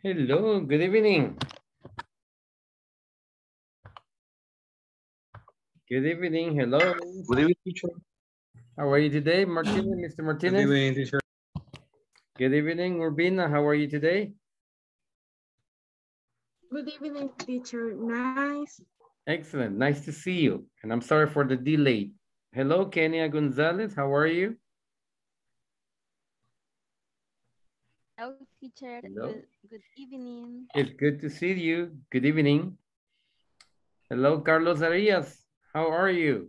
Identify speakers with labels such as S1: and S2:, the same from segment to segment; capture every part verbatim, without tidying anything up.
S1: Hello, good evening. Good evening, hello.
S2: Good evening, teacher.
S1: How are you today, Martinez, Mister Martinez?
S2: Good evening, teacher.
S1: Good evening, Urbina. How are you today?
S3: Good evening, teacher. Nice.
S1: Excellent. Nice to see you. And I'm sorry for the delay. Hello, Kenia Gonzalez. How are you?
S4: Hello, teacher.
S1: Hello.
S4: Good, good evening.
S1: It's good to see you. Good evening. Hello, Carlos Arias. How are you?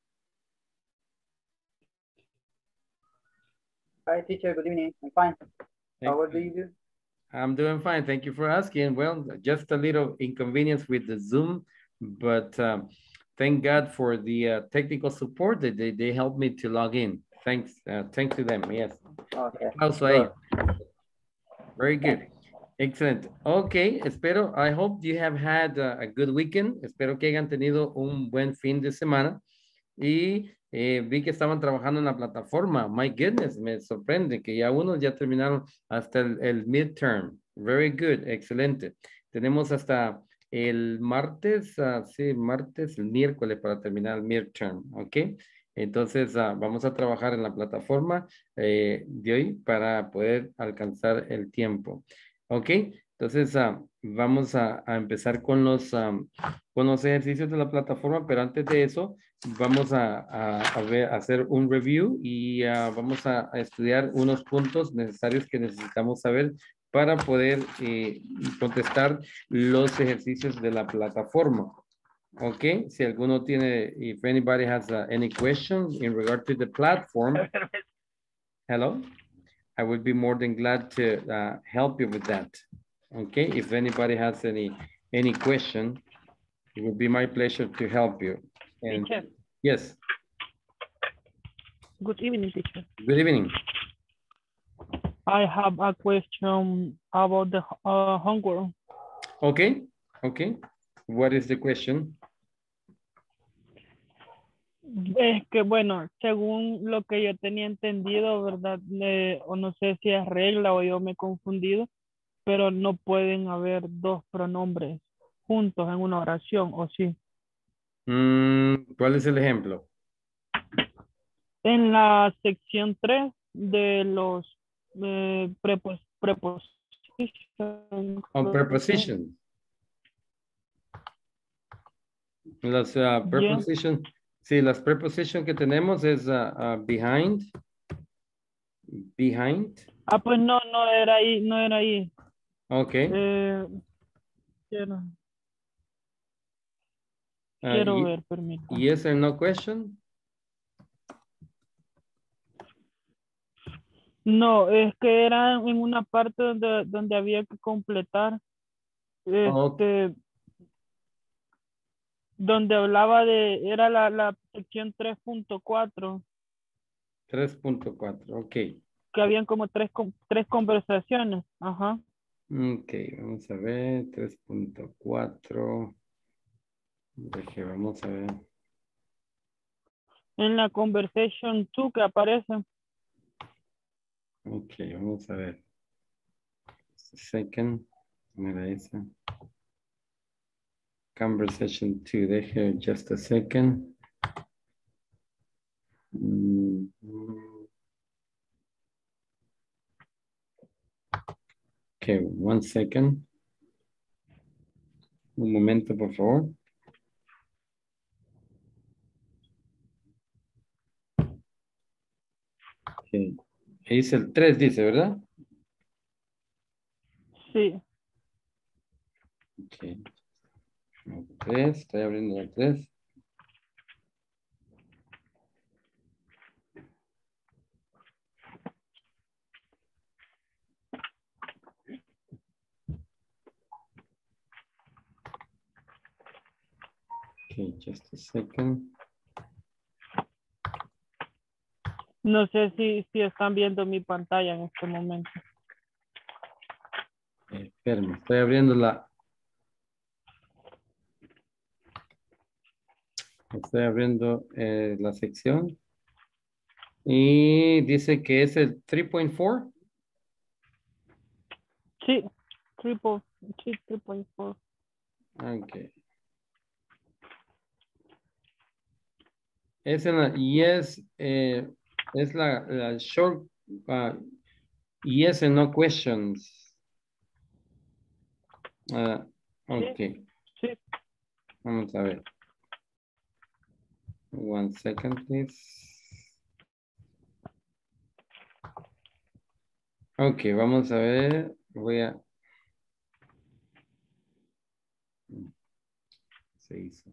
S5: Hi, teacher. Good evening. I'm fine. How are you do?
S1: I'm doing fine. Thank you for asking. Well, just a little inconvenience with the Zoom, but um, thank God for the uh, technical support that they, they helped me to log in. Thanks. Uh, thanks to them. Yes.
S5: Okay.
S1: Also,
S5: Good.
S1: very good. Excellent. Okay, espero, I hope you have had a, a good weekend. Espero que hayan tenido un buen fin de semana. Y eh, vi que estaban trabajando en la plataforma. My goodness, me sorprende que ya unos ya terminaron hasta el, el midterm. Very good, excelente. Tenemos hasta el martes, uh, sí, martes, el miércoles para terminar el midterm, ¿ok? Entonces uh, vamos a trabajar en la plataforma eh, de hoy para poder alcanzar el tiempo, ¿ok? Entonces uh, vamos a, a empezar con los, um, con los ejercicios de la plataforma, pero antes de eso vamos a, a, a, ver, a hacer un review y uh, vamos a, a estudiar unos puntos necesarios que necesitamos saber para poder eh, contestar los ejercicios de la plataforma. Ok, si alguno tiene, if anybody has uh, any questions in regard to the platform, hello, I would be more than glad to uh, help you with that. Okay, if anybody has any any question, it would be my pleasure to help you. And
S6: teacher.
S1: Yes.
S6: Good evening, teacher.
S1: Good evening.
S6: I have a question about the uh, homework.
S1: Okay, okay. What is the question?
S6: Es que, bueno, según lo que yo tenía entendido, ¿verdad? Eh, o no sé si es regla o yo me he confundido, pero no pueden haber dos pronombres juntos en una oración, ¿o sí?
S1: Mm, ¿cuál es el ejemplo?
S6: En la sección tres de los eh, prepos, prepositions.
S1: On preposition. Las uh, preposition. Yeah. Sí, las preposition que tenemos es uh, uh, behind. Behind.
S6: Ah, pues no, no era ahí, no era ahí.
S1: Ok.
S6: Eh, quiero
S1: uh,
S6: quiero
S1: y,
S6: ver, permítame.
S1: Yes or no question?
S6: No, es que era en una parte donde, donde había que completar, este,
S1: Okay.
S6: donde hablaba de, era la, la sección tres punto cuatro.
S1: tres punto cuatro, ok.
S6: Que habían como tres, tres conversaciones, ajá.
S1: Ok, vamos a ver, tres punto cuatro. Ok, vamos a ver.
S6: En la conversation two que aparece.
S1: Ok, vamos a ver. Second, mira esa. Conversation two, deje just a second. Mm -hmm. Okay, one second. Un momento, por favor. Okay. Es el tres, dice, ¿verdad?
S6: Sí.
S1: Ok. El tres, estoy abriendo el tres. Okay, just a second.
S6: No sé si, si están viendo mi pantalla en este momento.
S1: Eh, espérame, estoy abriendo la... Estoy abriendo eh, la sección. Y dice que es el tres punto cuatro.
S6: Sí, Triple, three point four.
S1: Okay. Es en la yes, eh, es la, la short uh, yes and no questions. Uh, okay.
S6: Sí.
S1: Vamos a ver. One second, please. Ok, vamos a ver. Voy a... Se hizo.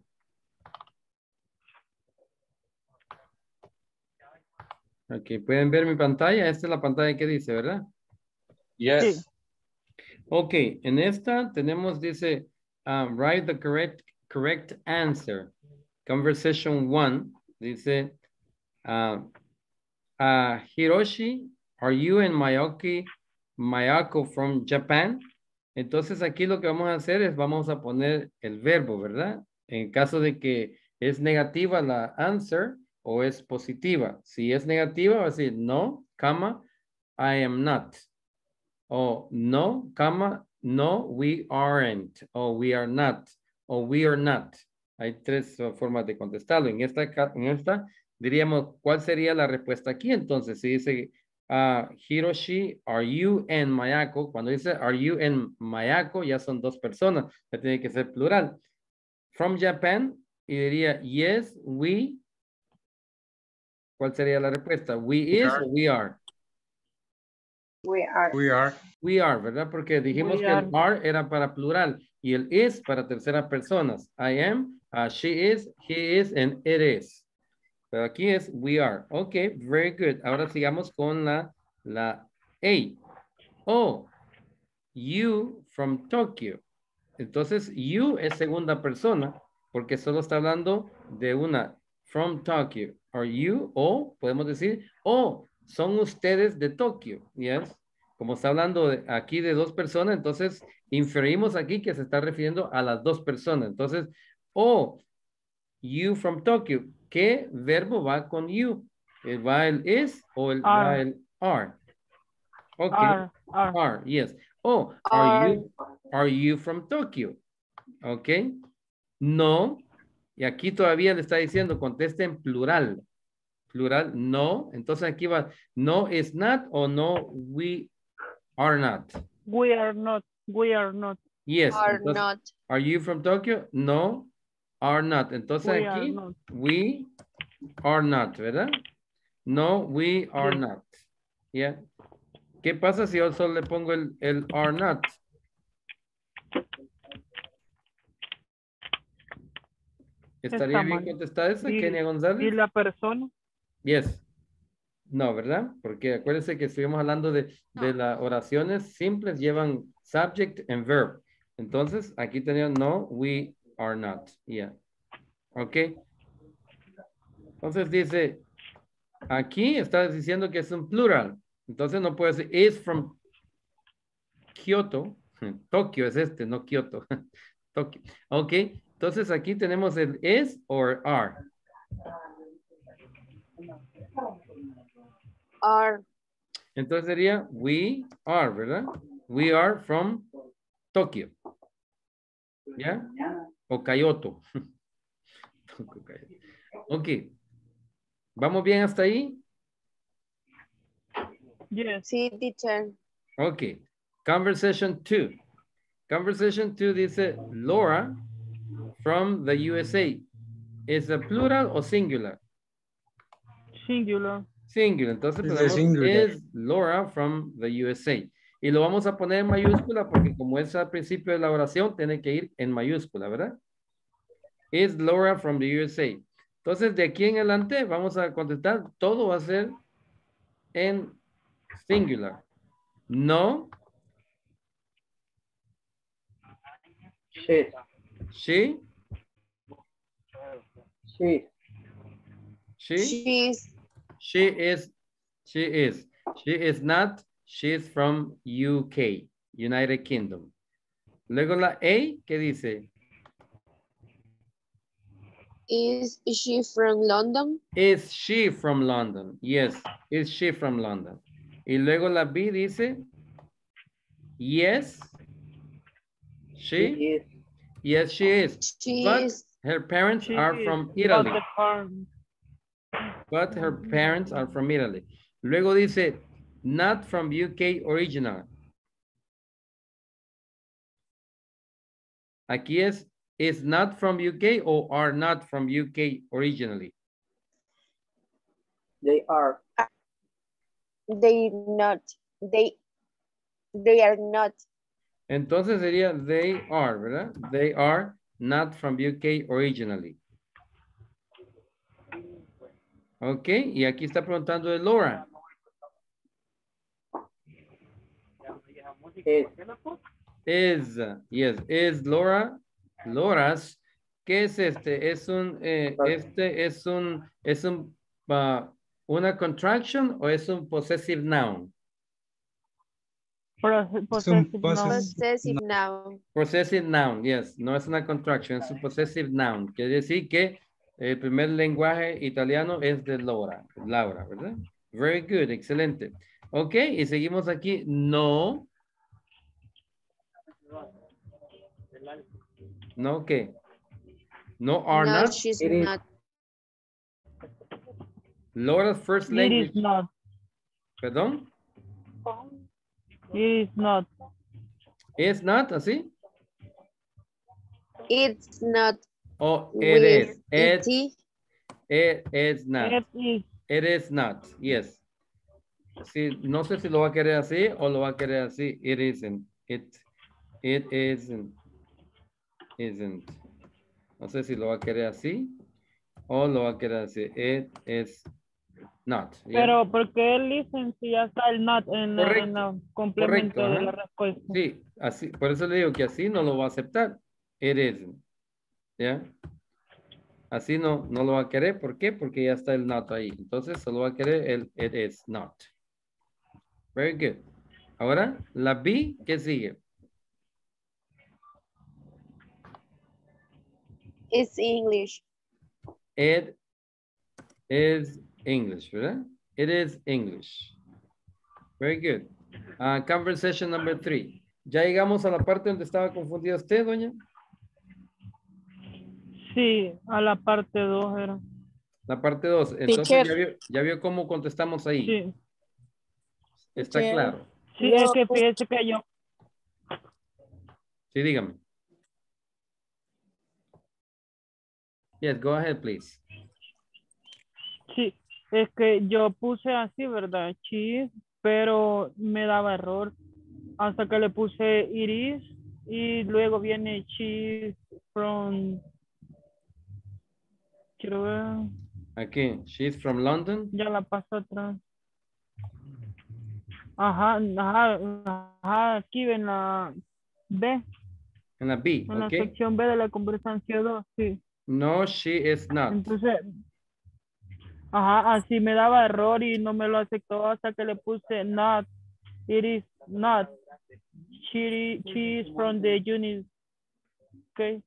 S1: Ok, pueden ver mi pantalla. Esta es la pantalla que dice, ¿verdad?
S2: Yes.
S1: Ok, en esta tenemos, dice, um, write the correct, correct answer. Conversation one, dice, uh, uh, Hiroshi, are you and Mayaki, Mayako from Japan? Entonces aquí lo que vamos a hacer es vamos a poner el verbo, ¿verdad? En caso de que es negativa la answer o es positiva. Si es negativa va a decir no, cama, I am not. O no, cama, no, we aren't. O we are not. O we are not. Hay tres uh, formas de contestarlo. En esta, en esta diríamos, ¿cuál sería la respuesta aquí? Entonces, si dice, uh, Hiroshi, are you and Mayako? Cuando dice, are you and Mayako, ya son dos personas. Ya tiene que ser plural. From Japan, y diría, yes, we. ¿Cuál sería la respuesta? We is o we are?
S5: We are.
S2: We are.
S1: We are, ¿verdad? Porque dijimos
S6: We
S1: que el
S6: are.
S1: are era para plural y el is para terceras personas. I am, uh, she is, he is, and it is. Pero aquí es we are. Ok, very good. Ahora sigamos con la, la A. Oh, you from Tokyo. Entonces, you es segunda persona porque solo está hablando de una from Tokyo. Are you? O podemos decir, oh, son ustedes de Tokio. Yes. Como está hablando de, aquí de dos personas, entonces inferimos aquí que se está refiriendo a las dos personas. Entonces, oh, you from Tokyo. ¿Qué verbo va con you? ¿El ¿Va el is o el
S6: Are.
S1: va el are? Ok.
S6: Are, are.
S1: Are, yes. Oh, are you, are you from Tokyo? Ok. No. Y aquí todavía le está diciendo, conteste en plural. Plural, no. Entonces aquí va, no is not o no we are not.
S6: We are not, we are not,
S1: Yes.
S4: Are
S1: entonces,
S4: not.
S1: Are you from Tokyo? No, are not. Entonces
S6: we are
S1: aquí,
S6: not.
S1: we are not, ¿verdad? No, we are
S6: Yes.
S1: not. Yeah. ¿Qué pasa si yo solo le pongo el, el are not? ¿Estaría
S6: Está
S1: bien
S6: mal.
S1: contestar esa,
S6: Y-
S1: Kenia González?
S6: ¿Y la persona?
S1: Yes. No, ¿verdad? Porque acuérdense que estuvimos hablando de, de las oraciones simples, llevan subject and verb. Entonces, aquí tenemos no, we are not. Yeah. Ok. Entonces dice, aquí está diciendo que es un plural. Entonces no puede decir is from Kyoto. Tokio es este, no Kyoto. Tokio. Ok. Entonces aquí tenemos el is or are.
S4: Are.
S1: Entonces sería we are, ¿verdad? We are from Tokyo. ¿Ya? O Kyoto. Ok. ¿Vamos bien hasta ahí?
S6: Yes.
S4: Sí, teacher.
S1: Ok. Conversation two. Conversation two dice Laura from the U S A. ¿Es a plural o singular?
S6: Singular.
S1: Singular. Entonces
S2: Es de
S1: ponemos
S2: singular.
S1: is Laura from the U S A. Y lo vamos a poner en mayúscula porque como es al principio de la oración, tiene que ir en mayúscula, ¿verdad? Is Laura from the U S A. Entonces, de aquí en adelante vamos a contestar. Todo va a ser en singular. No.
S5: She.
S1: She.
S5: She.
S1: She.
S4: She's.
S1: She is. She is. She is not. She is from U K, United Kingdom. Luego la A, ¿qué dice?
S4: Is she from London?
S1: Is she from London? Yes, is she from London? Y luego la B dice, yes, She?
S5: She is.
S1: Yes, she is.
S4: She
S1: But
S4: is.
S1: her parents
S6: She
S1: are
S6: is,
S1: from
S6: but
S1: Italy.
S6: the parent-
S1: But her parents are from Italy. Luego dice, not from U K original. Aquí es, is not from U K or are not from U K originally.
S5: They are.
S4: They not. They. They are not.
S1: Entonces sería they are, ¿verdad? They are not from U K originally. Ok, y aquí está preguntando de Laura.
S5: Is.
S1: Is, yes, is Laura, Laura's. ¿Qué es este? Es un, eh, este es un, es un, uh, una contraction o es un possessive noun?
S6: Pos- Possessive noun.
S4: Possessive noun.
S1: Possessive noun, yes, no es una contraction, es un possessive noun. Quiere decir que el primer lenguaje italiano es de Laura, Laura, ¿verdad? Very good, excelente. Ok, y seguimos aquí. No. No, ¿qué? No are
S4: No,
S1: not.
S4: she's
S5: It is.
S4: not.
S1: Laura's first
S6: It
S1: language.
S6: is not.
S1: Perdón.
S6: It is not.
S1: Es not, así.
S4: It's not.
S1: O it
S4: With
S1: is. It,
S4: E T.
S1: it is not.
S6: It is.
S1: It is not, yes. Sí, no sé si lo va a querer así o lo va a querer así. It isn't. It, it isn't. Isn't. No sé si lo va a querer así o lo va a querer así. It is not. ¿ya?
S6: Pero ¿por qué el listen si ya está el not en, la- en
S1: Correcto,
S6: el complemento
S1: correcto,
S6: de la
S1: ajá.
S6: respuesta?
S1: Sí, así, por eso le digo que así no lo va a aceptar. It isn't. ¿Ya? Así no, no lo va a querer. ¿Por qué? Porque ya está el not ahí. Entonces solo va a querer el it is not. Very good. Ahora, la B, ¿qué sigue?
S4: It's English.
S1: It is English, ¿verdad? It is English. Very good. Uh, conversation number three. ¿Ya llegamos a la parte donde estaba confundida usted, doña?
S6: Sí, a la parte dos era.
S1: La parte dos. Entonces,
S2: Teacher.
S1: ya vio, ya vio cómo contestamos ahí.
S6: Sí,
S1: Está
S2: Teacher.
S1: claro.
S6: sí,
S2: No.
S6: es que fíjese que yo,
S1: Sí, dígame. Yes, go ahead, please.
S6: sí, es que yo puse así, ¿verdad? Cheese, pero me daba error hasta que le puse iris y luego viene cheese from, quiero ver,
S1: Aquí, she's from London.
S6: ya la paso atrás. Ajá, ajá, ajá, aquí en la B,
S1: En la B,
S6: en la
S1: ok.
S6: sección B de la conversación dos, sí.
S1: No, she is not.
S6: Entonces, ajá, así me daba error y no me lo aceptó hasta que le puse not, it is not, she, she is from the unit, ok,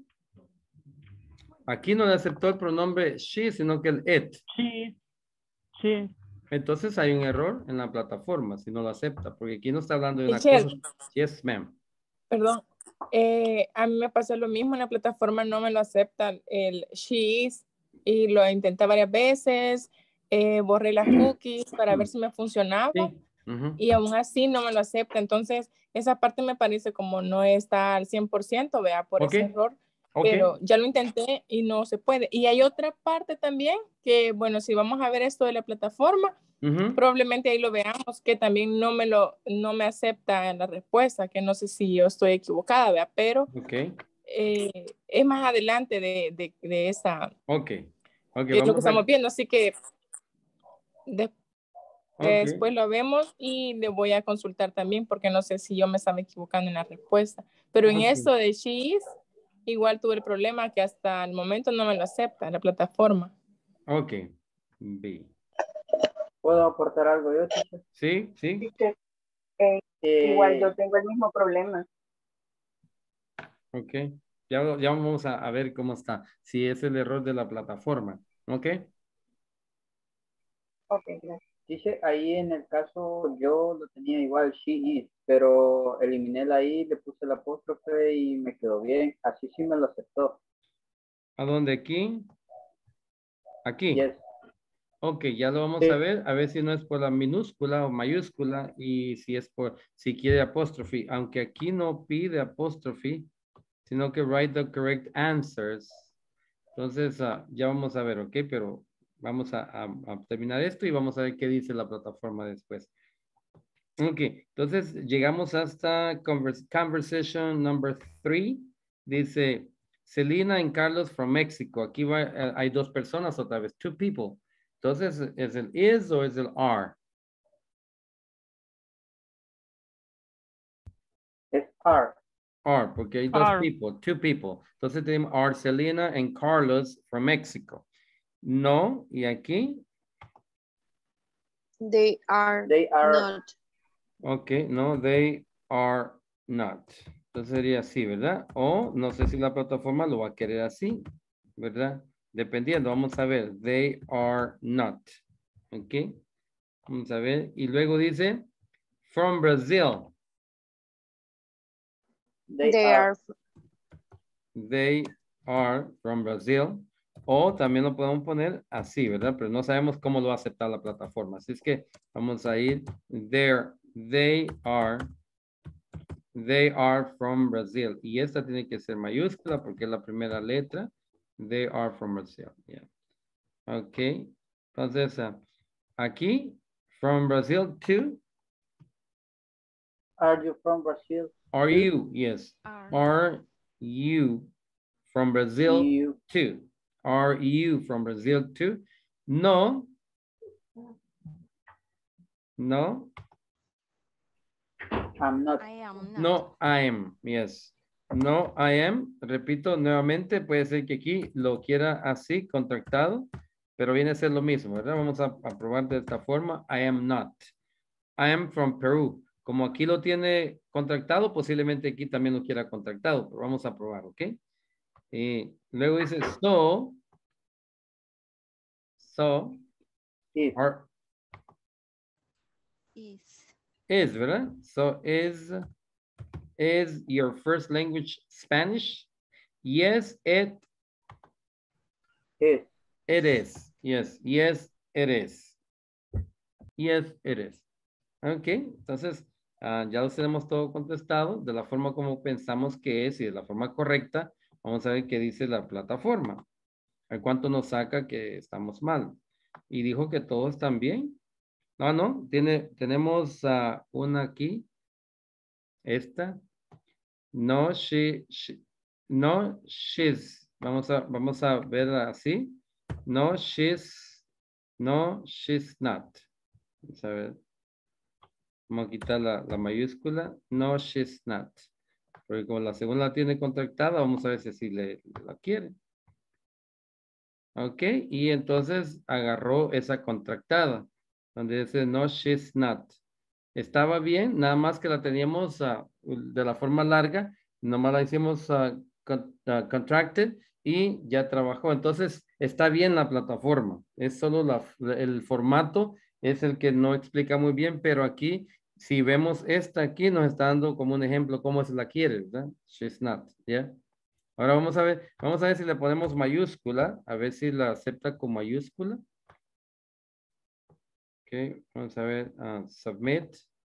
S1: Aquí no le aceptó el pronombre she, sino que el it.
S6: sí, sí,
S1: Entonces hay un error en la plataforma si no lo acepta, porque aquí no está hablando de una
S2: Teacher.
S1: cosa. Yes, ma'am.
S2: Perdón. Eh, a mí me pasó lo mismo, en la plataforma no me lo aceptan el she is y lo intenté varias veces, eh, borré las cookies para ver si me funcionaba
S1: Sí. Ujú.
S2: y aún así no me lo acepta. Entonces, esa parte me parece como no está al cien por ciento, vea, por
S1: Ok.
S2: ese error.
S1: Ok.
S2: Pero ya lo intenté y no se puede. Y hay otra parte también que, bueno, si vamos a ver esto de la plataforma,
S1: Ujú.
S2: probablemente ahí lo veamos, que también no me lo, no me acepta en la respuesta, que no sé si yo estoy equivocada, ¿vea? Pero
S1: Ok.
S2: eh, es más adelante de, de, de esa,
S1: Ok. Ok,
S2: es lo que
S1: vamos a...
S2: estamos viendo, así que de-
S1: Ok.
S2: después lo vemos y le voy a consultar también, porque no sé si yo me estaba equivocando en la respuesta. Pero en
S1: Ok.
S2: eso de she is, igual tuve el problema que hasta el momento no me lo acepta la plataforma.
S1: Ok. B.
S5: ¿Puedo aportar algo yo, teacher?
S1: Sí, sí.
S7: Teacher, eh,
S5: Eh,
S7: igual yo tengo el mismo problema.
S1: Ok. Ya, ya vamos a, a ver cómo está. Si es el error de la plataforma. Ok.
S7: Ok, gracias.
S5: Dice ahí en el caso, yo lo tenía igual, she is, pero eliminé la i, le puse el apóstrofe y me quedó bien. Así sí me lo aceptó.
S1: ¿A dónde? ¿Aquí? Aquí.
S5: Yes.
S1: Ok, ya lo vamos
S5: Sí.
S1: a ver, a ver si no es por la minúscula o mayúscula y si es por, si quiere apóstrofe, aunque aquí no pide apóstrofe, sino que write the correct answers. Entonces, uh, ya vamos a ver, ok, pero vamos a, a, a terminar esto y vamos a ver qué dice la plataforma después. Ok, entonces llegamos hasta convers conversation number three. Dice, Selena and Carlos from Mexico. Aquí va, uh, hay dos personas otra vez, two people. Entonces, ¿es el is o es el are?
S5: Es are.
S1: Are, porque hay dos
S6: Are.
S1: people, two people. Entonces tenemos are Selena and Carlos from Mexico. No, y aquí,
S4: They are,
S5: They are.
S4: not.
S1: ok, no, they are not. Entonces sería así, ¿verdad? O no sé si la plataforma lo va a querer así, ¿verdad? Dependiendo, vamos a ver. They are not. Ok. Vamos a ver. Y luego dice, from Brazil.
S5: They,
S4: They
S5: are.
S4: are,
S1: They are from Brazil. O también lo podemos poner así, ¿verdad? Pero no sabemos cómo lo va a aceptar la plataforma. Así es que vamos a ir. There, they are. They are from Brazil. Y esta tiene que ser mayúscula porque es la primera letra. They are from Brazil. Yeah. Ok. Entonces, uh, aquí, from Brazil to.
S5: Are you from Brazil?
S1: Are
S5: too?
S1: you? Yes.
S3: Are.
S1: Are you from Brazil
S5: You.
S1: too? Are you from Brazil too? No. No.
S5: I'm not.
S3: I am not.
S1: No, I am. Yes. No, I am. Repito nuevamente, puede ser que aquí lo quiera así, contractado, pero viene a ser lo mismo, ¿verdad? Vamos a, a probar de esta forma. I am not. I am from Peru. Como aquí lo tiene contractado, posiblemente aquí también lo quiera contractado, pero vamos a probar, ¿ok? Y luego dice, so, so,
S5: Is.
S1: are,
S3: Is.
S1: is, ¿verdad? So, is, is your first language Spanish? Yes, it,
S5: Is.
S1: it is. Yes, yes, it is. Yes, it is. Ok, entonces uh, ya los tenemos todo contestado de la forma como pensamos que es y de la forma correcta. Vamos a ver qué dice la plataforma. ¿A cuánto nos saca que estamos mal? Y dijo que todos están bien. No, no, tiene, tenemos uh, una aquí. Esta. No, she, she, no, she's. Vamos a, vamos a ver así. No, she's, no, she's not. Vamos a ver. Vamos a quitar la, la mayúscula. No, she's not. Porque como la segunda la tiene contractada, vamos a ver si así le, la quiere. Ok, y entonces agarró esa contractada, donde dice no, she's not. Estaba bien, nada más que la teníamos uh, de la forma larga, nomás la hicimos uh, con, uh, contracted y ya trabajó. Entonces está bien la plataforma, es solo la, el formato, es el que no explica muy bien, pero aquí, si vemos esta aquí, nos está dando como un ejemplo cómo se la quiere, ¿verdad? She's not, ¿ya? Yeah. Ahora vamos a ver, vamos a ver si le ponemos mayúscula, a ver si la acepta con mayúscula. Ok, vamos a ver, uh, submit.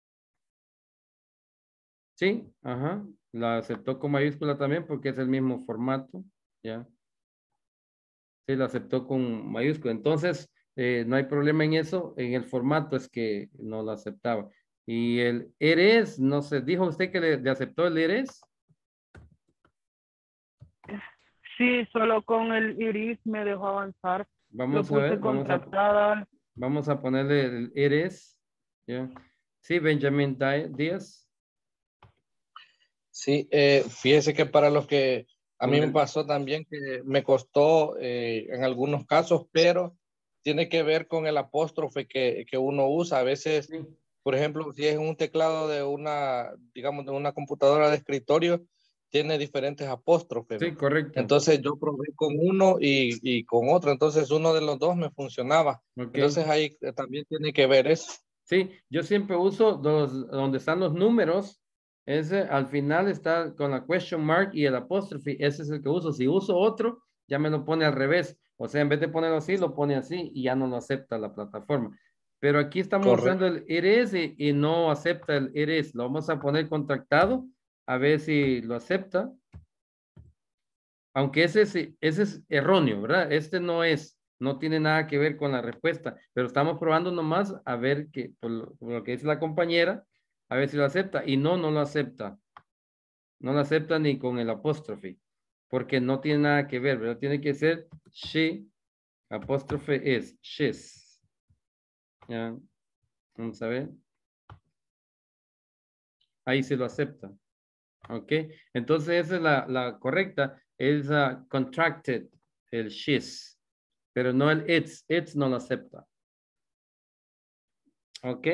S1: Sí, ajá, la aceptó con mayúscula también porque es el mismo formato, ya. Sí, la aceptó con mayúscula, entonces eh, no hay problema en eso, en el formato es que no la aceptaba. Y el eres, no sé, ¿dijo usted que le, le aceptó el eres?
S6: Sí, solo con el iris me dejó avanzar.
S1: Vamos
S6: Lo
S1: a
S6: puse
S1: ver, vamos a,
S6: contractada.
S1: vamos a ponerle el eres, ya. Sí, Benjamín Díaz.
S8: Sí, eh, fíjese que para los que a mí me pasó también que me costó eh, en algunos casos, pero tiene que ver con el apóstrofe que, que uno usa. A veces,
S1: Sí.
S8: por ejemplo, si es un teclado de una, digamos, de una computadora de escritorio, tiene diferentes apóstrofes.
S1: Sí, correcto.
S8: Entonces yo probé con uno y, y con otro. Entonces uno de los dos me funcionaba.
S1: Ok.
S8: Entonces ahí también tiene que ver eso.
S1: Sí, yo siempre uso los, donde están los números. Ese al final está con la question mark y el apóstrofe. Ese es el que uso. Si uso otro, ya me lo pone al revés. O sea, en vez de ponerlo así, lo pone así y ya no lo acepta la plataforma. Pero aquí estamos
S8: Correcto.
S1: usando el it is y, y no acepta el it is. Lo vamos a poner contractado a ver si lo acepta. Aunque ese es, ese es erróneo, ¿verdad? Este no es, no tiene nada que ver con la respuesta, pero estamos probando nomás a ver que, por lo, por lo que dice la compañera, a ver si lo acepta. Y no, no lo acepta. No lo acepta ni con el apóstrofe, porque no tiene nada que ver, ¿verdad? Tiene que ser she, apóstrofe is, she's. Ya, vamos a ver. Ahí se lo acepta. Ok, entonces esa es la, la correcta, es uh, contracted, el she's, pero no el it's, it's no lo acepta. Ok,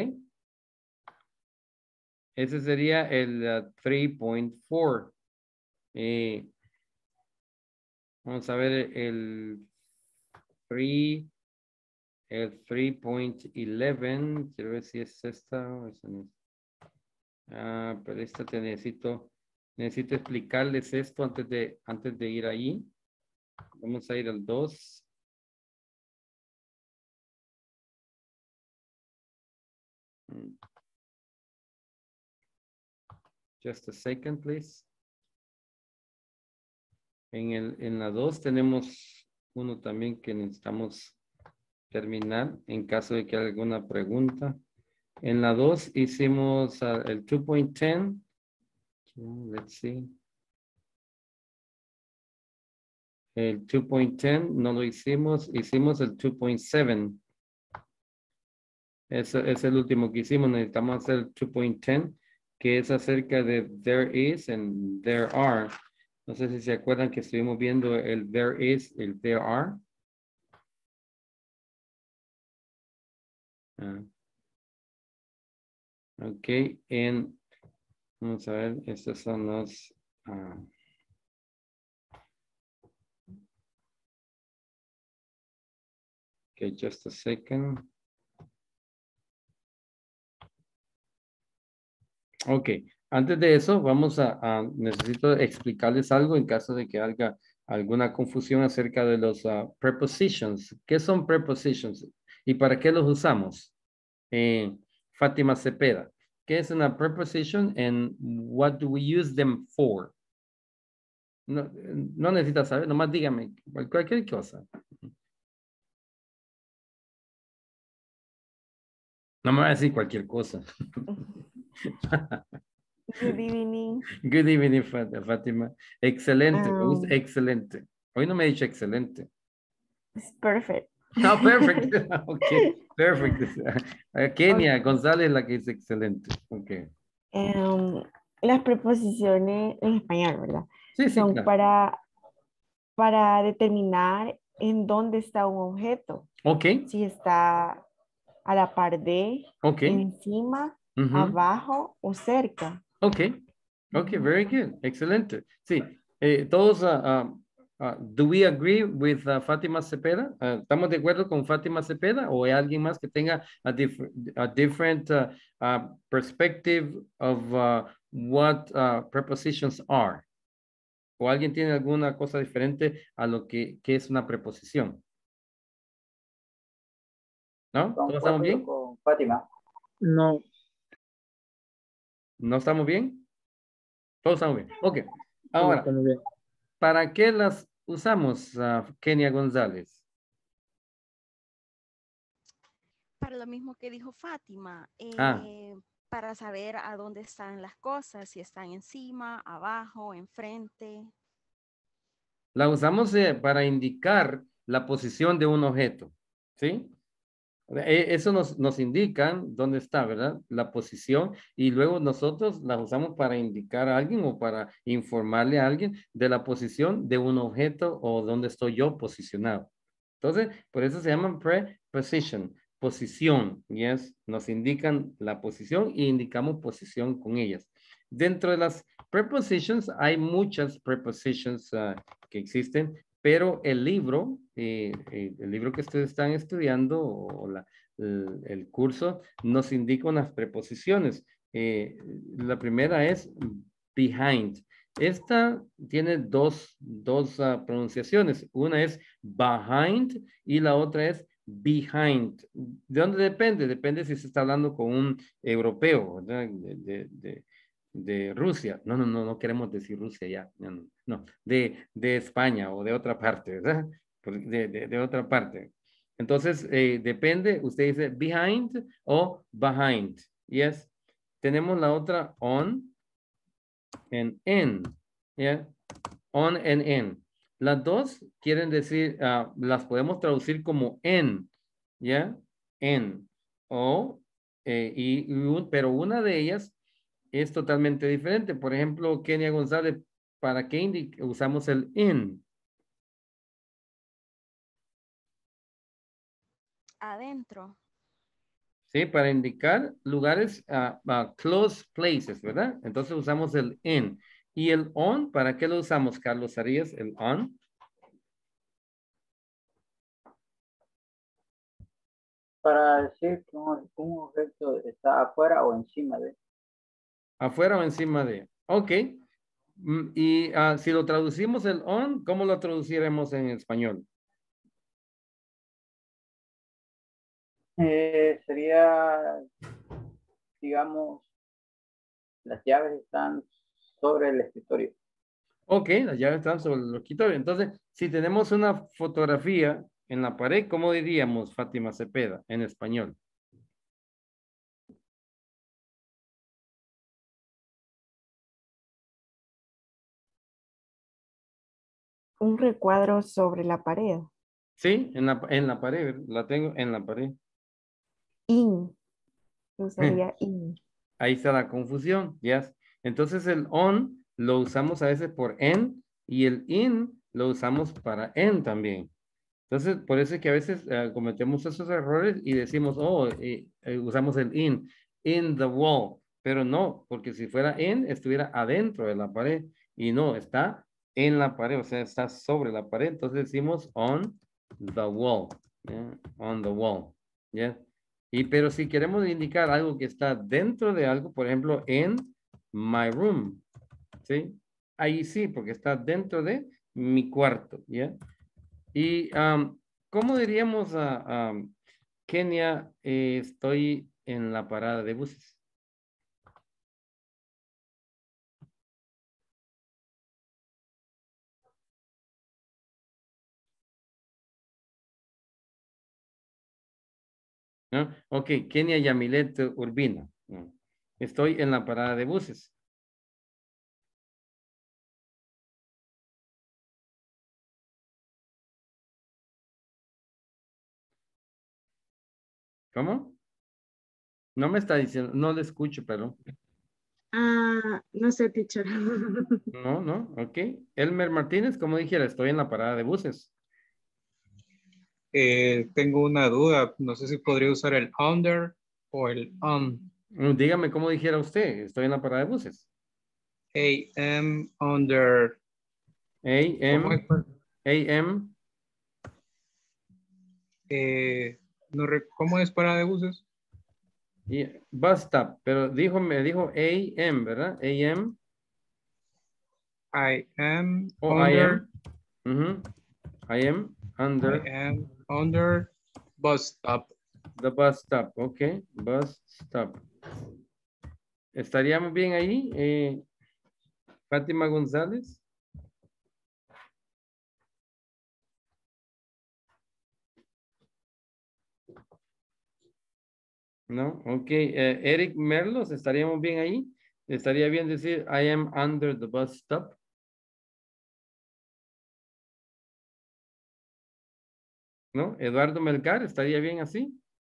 S1: ese sería el uh, tres punto cuatro. Eh, vamos a ver el tres, el tres punto once, quiero ver si es esta o esa no es. Ah, pero esta te necesito, necesito explicarles esto antes de, antes de ir ahí. Vamos a ir al dos. Just a second, please. En, el, en la dos tenemos uno también que necesitamos terminar en caso de que haya alguna pregunta. En la dos hicimos uh, el dos punto diez. Let's see. El dos punto diez no lo hicimos, hicimos el dos punto siete. Ese es el último que hicimos, necesitamos hacer el dos punto diez, que es acerca de there is and there are. No sé si se acuerdan que estuvimos viendo el there is, el there are. Ah. Ok, en, vamos a ver, estos son los... Uh, ok, just a second. Ok, antes de eso vamos a, a, necesito explicarles algo en caso de que haya alguna confusión acerca de los uh, prepositions. ¿Qué son prepositions? ¿Y para qué los usamos? Eh, Fátima Cepeda, ¿qué es una preposition and what do we use them for? No, no necesitas saber, nomás dígame cualquier cosa. No me va a decir cualquier cosa.
S9: Good evening.
S1: Good evening, Fátima. Excelente, me gusta,
S9: Um,
S1: excelente. Hoy no me he dicho excelente.
S9: It's perfect.
S1: No, perfect. Ok, perfect. Uh, Kenia
S9: Okay.
S1: González la que dice excelente. Ok.
S9: Um, las preposiciones en español, ¿verdad?
S1: Sí, sí,
S9: Son
S1: claro.
S9: para, para determinar en dónde está un objeto.
S1: Ok,
S9: Si está a la par de,
S1: ok.
S9: encima,
S1: Ujú.
S9: abajo o cerca.
S1: Ok, ok, very good. Excelente. Sí, eh, todos, uh, uh, uh, do we agree with uh, Fátima Cepeda? Uh, ¿Estamos de acuerdo con Fátima Cepeda o hay alguien más que tenga a, dif a different uh, uh, perspective of uh, what uh, prepositions are? ¿O alguien tiene alguna cosa diferente a lo que, que es una preposición? ¿No? ¿Todos estamos
S5: Concuerdo
S1: bien?
S5: con Fátima.
S6: No.
S1: ¿No estamos bien? Todos estamos bien. Ok. Ahora,
S6: Estamos bien.
S1: ¿para qué las usamos, uh, Kenia González?
S10: Para lo mismo que dijo Fátima,
S1: Ah.
S10: eh, para saber a dónde están las cosas, si están encima, abajo, enfrente.
S1: La usamos eh, para indicar la posición de un objeto, ¿sí? E- Eso nos, nos indica dónde está, ¿verdad? La posición y luego nosotros la usamos para indicar a alguien o para informarle a alguien de la posición de un objeto o dónde estoy yo posicionado. Entonces, por eso se llaman preposition, posición, yes, nos indican la posición y indicamos posición con ellas. Dentro de las prepositions hay muchas prepositions uh, que existen, pero el libro, eh, eh, el libro que ustedes están estudiando o la, el, el curso nos indica unas preposiciones. Eh, la primera es behind. Esta tiene dos, dos uh, pronunciaciones. Una es behind y la otra es behind. ¿De dónde depende? Depende si se está hablando con un europeo, ¿verdad? De, de, de, de Rusia. No, no, no, no queremos decir Rusia ya. No, no, no. De, de España o de otra parte, ¿verdad? De, de, de otra parte. Entonces, eh, depende, usted dice behind o behind. Yes. Tenemos la otra on and in. Yeah. On and in. Las dos quieren decir, uh, las podemos traducir como en, ¿ya? En. O, eh, y, y un, pero una de ellas es totalmente diferente. Por ejemplo, Kenia González, ¿para qué usamos el in?
S10: Adentro.
S1: Sí, para indicar lugares, uh, uh, close places, ¿verdad? Entonces usamos el in. ¿Y el on? ¿Para qué lo usamos, Carlos Arias? El on.
S5: Para decir que un, un objeto está afuera o encima de.
S1: Afuera o encima de. Ok. Y uh, si lo traducimos el on, ¿cómo lo traduciremos en español?
S5: Eh, sería, digamos, las llaves están sobre el escritorio.
S1: Ok, las llaves están sobre el escritorio. Entonces, si tenemos una fotografía en la pared, ¿cómo diríamos, Fátima Cepeda, en español?
S9: Un recuadro sobre la pared.
S1: Sí, en la, en la pared, la tengo en la pared.
S9: In. Usaría in.
S1: Ahí está la confusión, ¿ya? Entonces el on lo usamos a veces por en y el in lo usamos para en también. Entonces, por eso es que a veces uh, cometemos esos errores y decimos, oh, eh, eh, usamos el in, in the wall, pero no, porque si fuera in, estuviera adentro de la pared y no, está en la pared, o sea, está sobre la pared. Entonces decimos on the wall, yeah, on the wall, ¿ya? Y pero si queremos indicar algo que está dentro de algo, por ejemplo, en my room, ¿sí? Ahí sí, porque está dentro de mi cuarto, ¿ya? Y, um, ¿cómo diríamos a um, Kenia, eh, estoy en la parada de buses? ¿No? Ok, Kenia Yamilet Urbina. ¿No? Estoy en la parada de buses. ¿Cómo? No me está diciendo, no le escucho, perdón.
S3: Ah, no sé, teacher.
S1: No, no, ok. Elmer Martínez, como dijera, estoy en la parada de buses.
S11: Eh, tengo una duda, no sé si podría usar el under o el on.
S1: Dígame cómo dijera usted, estoy en la parada de buses.
S11: A M under.
S1: A M. A M.
S11: Eh, no re- ¿Cómo es parada de buses?
S1: Y bus stop, pero dijo, me dijo A M, ¿verdad? A M.
S11: I am
S1: O
S11: under.
S1: I am. Uh-huh. I am under.
S11: I am under bus stop.
S1: The bus stop, ok. Bus stop. ¿Estaríamos bien ahí, eh, Fátima González? No, ok. Eh, Eric Merlos, ¿estaríamos bien ahí? ¿Estaría bien decir I am under the bus stop? ¿No? Eduardo Melgar, ¿estaría bien así?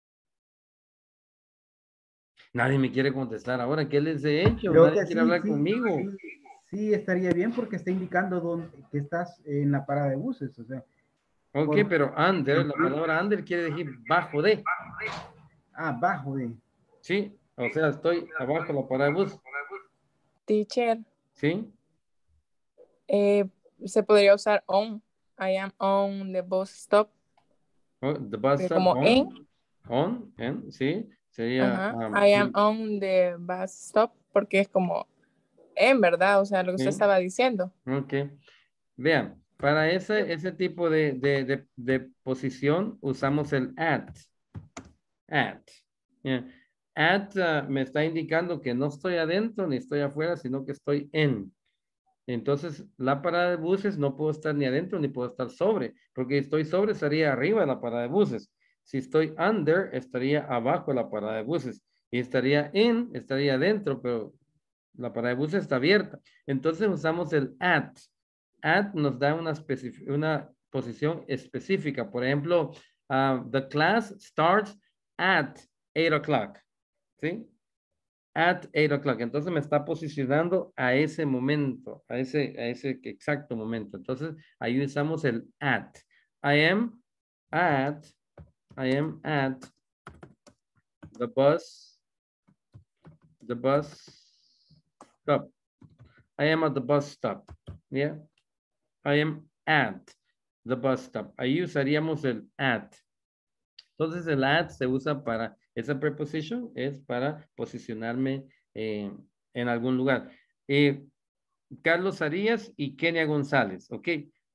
S1: Nadie me quiere contestar ahora. ¿Qué les he hecho?
S12: Creo
S1: Nadie
S12: que
S1: quiere
S12: sí,
S1: hablar
S12: sí,
S1: conmigo.
S12: sí, sí, estaría bien porque está indicando dónde, que estás en la parada de buses. O sea,
S1: Ok,
S12: por-
S1: pero under, la palabra under quiere decir bajo de.
S12: Ah, bajo de.
S1: Sí, o sea, estoy abajo de la parada de bus.
S2: Teacher,
S1: ¿Sí?
S2: eh, se podría usar on. I am on the bus stop.
S1: Oh, the bus
S2: Que
S1: stop
S2: como
S1: on,
S2: en.
S1: on, en, sí, sería,
S2: Ajá.
S1: um,
S2: I am
S1: sí,
S2: on the bus stop porque es como en, ¿verdad? O sea, lo que usted
S1: sí.
S2: estaba diciendo.
S1: Ok. Vean, para ese, ese tipo de, de, de, de posición usamos el at. At. Yeah. At uh, me está indicando que no estoy adentro ni estoy afuera, sino que estoy en. Entonces, la parada de buses no puedo estar ni adentro ni puedo estar sobre, porque si estoy sobre estaría arriba de la parada de buses. Si estoy under, estaría abajo de la parada de buses. Y estaría in, estaría adentro, pero la parada de buses está abierta. Entonces usamos el at. At nos da una, una posición específica. Por ejemplo, uh, the class starts at eight o'clock. ¿Sí? At eight o'clock. Entonces me está posicionando a ese momento, a ese, a ese exacto momento. Entonces ahí usamos el at. I am at, I am at the bus, the bus stop. I am at the bus stop. Yeah. I am at the bus stop. Ahí usaríamos el at. Entonces el at se usa para, esa preposition es para posicionarme eh, en algún lugar. Eh, Carlos Arias y Kenia González, ¿ok?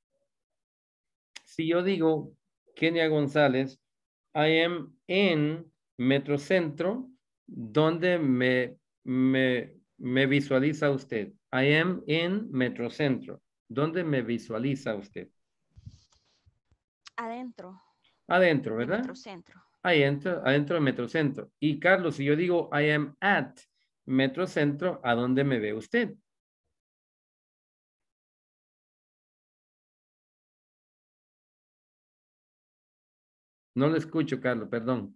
S1: Si yo digo Kenia González, I am in Metrocentro, ¿dónde me, me, me visualiza usted? I am in Metrocentro. ¿Dónde me visualiza usted?
S10: Adentro.
S1: Adentro,
S10: De
S1: ¿verdad?
S10: Metrocentro.
S1: Ahí adentro, adentro de Metrocentro. Y Carlos, si yo digo I am at Metrocentro, ¿a dónde me ve usted? No lo escucho, Carlos, perdón.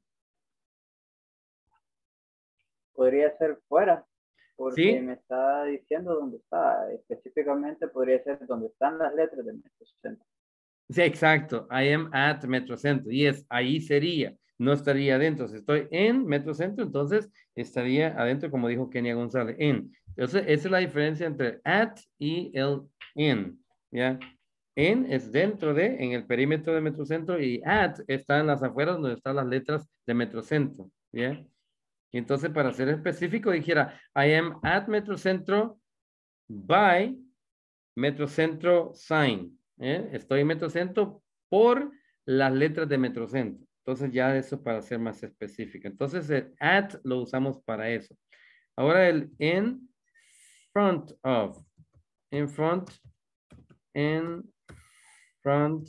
S5: Podría ser fuera, porque
S1: ¿Sí?
S5: me está diciendo dónde está. Específicamente podría ser donde están las letras del Metrocentro.
S1: Sí, exacto. I am at Metrocentro. Y es, ahí sería. No estaría adentro. Si estoy en Metrocentro, entonces estaría adentro, como dijo Kenia González, en. Entonces, esa es la diferencia entre at y el in. ¿Ya? En es dentro de, en el perímetro de Metrocentro, y at está en las afueras donde están las letras de Metrocentro. ¿Ya? Y entonces, para ser específico, dijera, I am at Metrocentro by Metrocentro sign. ¿eh? Estoy en Metrocentro por las letras de Metrocentro. Entonces ya eso para ser más específico. Entonces el at lo usamos para eso. Ahora el in front of. In front. In front.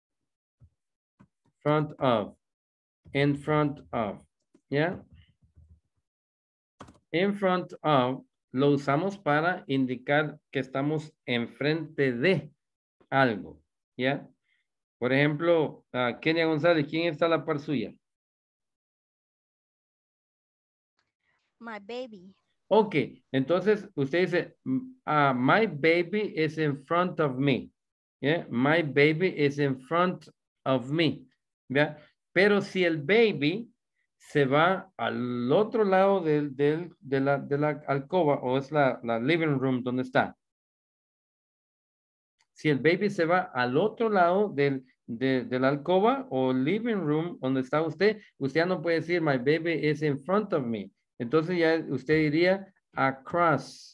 S1: Front of. In front of. ¿Ya? In front of lo usamos para indicar que estamos enfrente de algo. ¿Ya? Por ejemplo, uh, Kenia González, ¿quién está a la par suya?
S10: My baby.
S1: Ok, entonces usted dice, uh, my baby is in front of me. Yeah? My baby is in front of me. ¿Ya? Pero si el baby se va al otro lado del, del, de, la, de la alcoba o es la, la living room donde está. Si el baby se va al otro lado del, de, de la alcoba o living room donde está usted, usted ya no puede decir my baby is in front of me. Entonces ya usted diría across.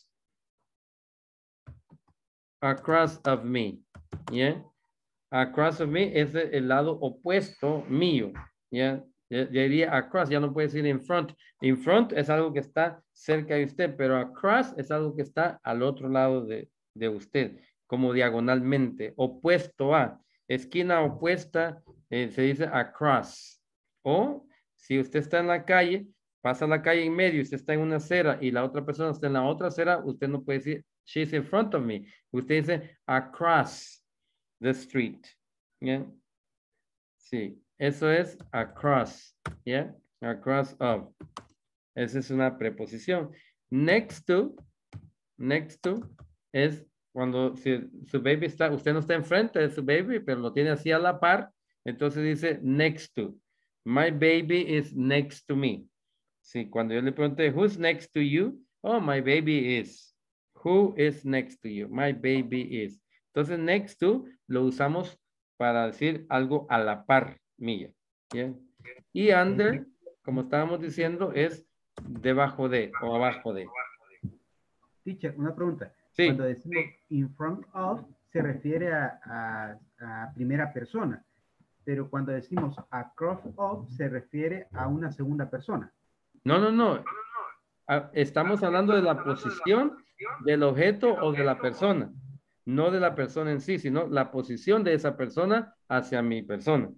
S1: Across of me. ¿Yeah? Across of me es el lado opuesto mío. ¿Yeah? Ya, ya diría across, ya no puede decir in front. In front es algo que está cerca de usted, pero across es algo que está al otro lado de, de usted, como diagonalmente, opuesto a, esquina opuesta, eh, se dice across. O si usted está en la calle, pasa la calle en medio, usted está en una acera y la otra persona está en la otra acera, usted no puede decir she's in front of me. Usted dice across the street. ¿Yeah? Sí, eso es across. ¿Yeah? Across of. Esa es una preposición. Next to, next to es cuando si, su baby está, usted no está enfrente de su baby, pero lo tiene así a la par, entonces dice next to. My baby is next to me. Sí, cuando yo le pregunté, who's next to you? Oh, my baby is. Who is next to you? My baby is. Entonces, next to lo usamos para decir algo a la par mía. ¿Yeah? Y under, como estábamos diciendo, es debajo de o abajo de.
S12: Teacher, una pregunta.
S1: Sí.
S12: Cuando decimos in front of, se refiere a, a, a primera persona. Pero cuando decimos across of, se refiere a una segunda persona.
S1: No, no, no. Ah, estamos hablando de la posición del objeto o de la persona. No de la persona en sí, sino la posición de esa persona hacia mi persona.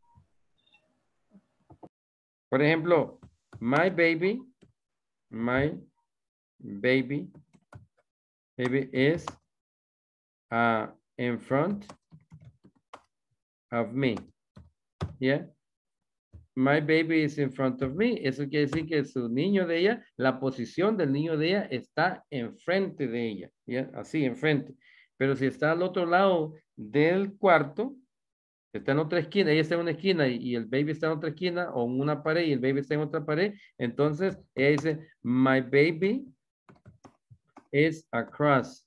S1: Por ejemplo, my baby, my baby, baby is uh, in front of me. Yeah. My baby is in front of me. Eso quiere decir que su niño de ella, la posición del niño de ella está enfrente de ella. ¿Ya? Así, enfrente. Pero si está al otro lado del cuarto, está en otra esquina, ella está en una esquina y, y el baby está en otra esquina o en una pared y el baby está en otra pared, entonces ella dice, my baby is across.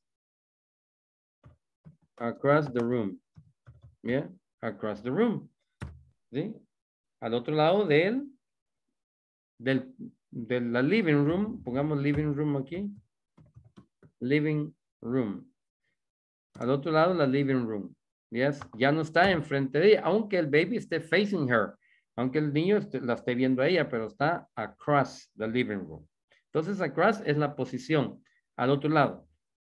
S1: Across the room. ¿Ya? Across the room. ¿Sí? Al otro lado de él, del, de la living room, pongamos living room aquí, living room. Al otro lado, la living room. Yes. Ya no está enfrente de ella, aunque el baby esté facing her, aunque el niño esté, la esté viendo a ella, pero está across the living room. Entonces, across es la posición, al otro lado.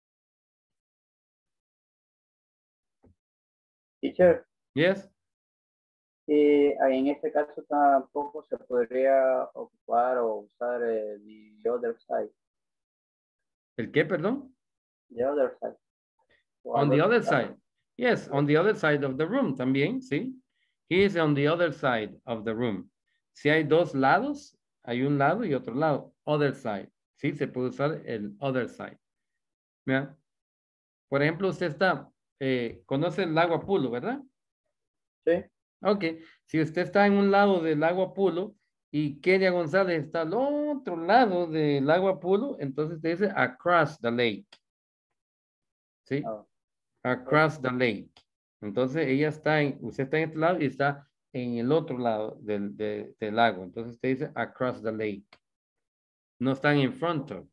S5: Teacher.
S1: Yes.
S5: Y en este caso tampoco se podría ocupar o usar el the other side.
S1: ¿El qué, perdón?
S5: The other side. O
S1: On the
S5: algo
S1: other
S5: así.
S1: side. Yes, on the other side of the room también, ¿sí? He is on the other side of the room. Si hay dos lados, hay un lado y otro lado. Other side. Sí, se puede usar el other side. ¿Ya? Por ejemplo, usted está, eh, conoce el lago Apulo, ¿verdad?
S5: Sí.
S1: Ok, si usted está en un lado del lago Apulo y Kenia González está al otro lado del lago Apulo, entonces te dice across the lake. ¿Sí?
S5: Oh.
S1: Across the lake. Entonces ella está en, usted está en este lado y está en el otro lado del, de, del lago. Entonces te dice across the lake. No están in front of.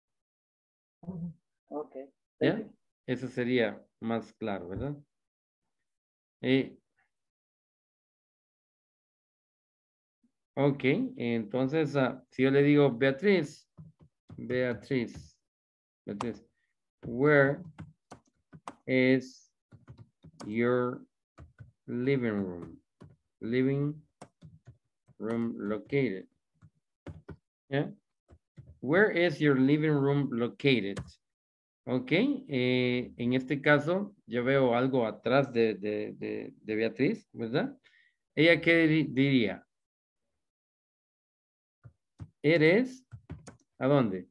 S5: Ok.
S1: ¿Ya? Eso sería más claro, ¿verdad? Y ok, entonces, uh, si yo le digo, Beatriz, Beatriz, Beatriz, where is your living room? Living room located? Yeah. Where is your living room located? Ok, eh, en este caso, yo veo algo atrás de, de, de, de Beatriz, ¿verdad? ¿Ella qué di- diría? ¿Eres? ¿A dónde?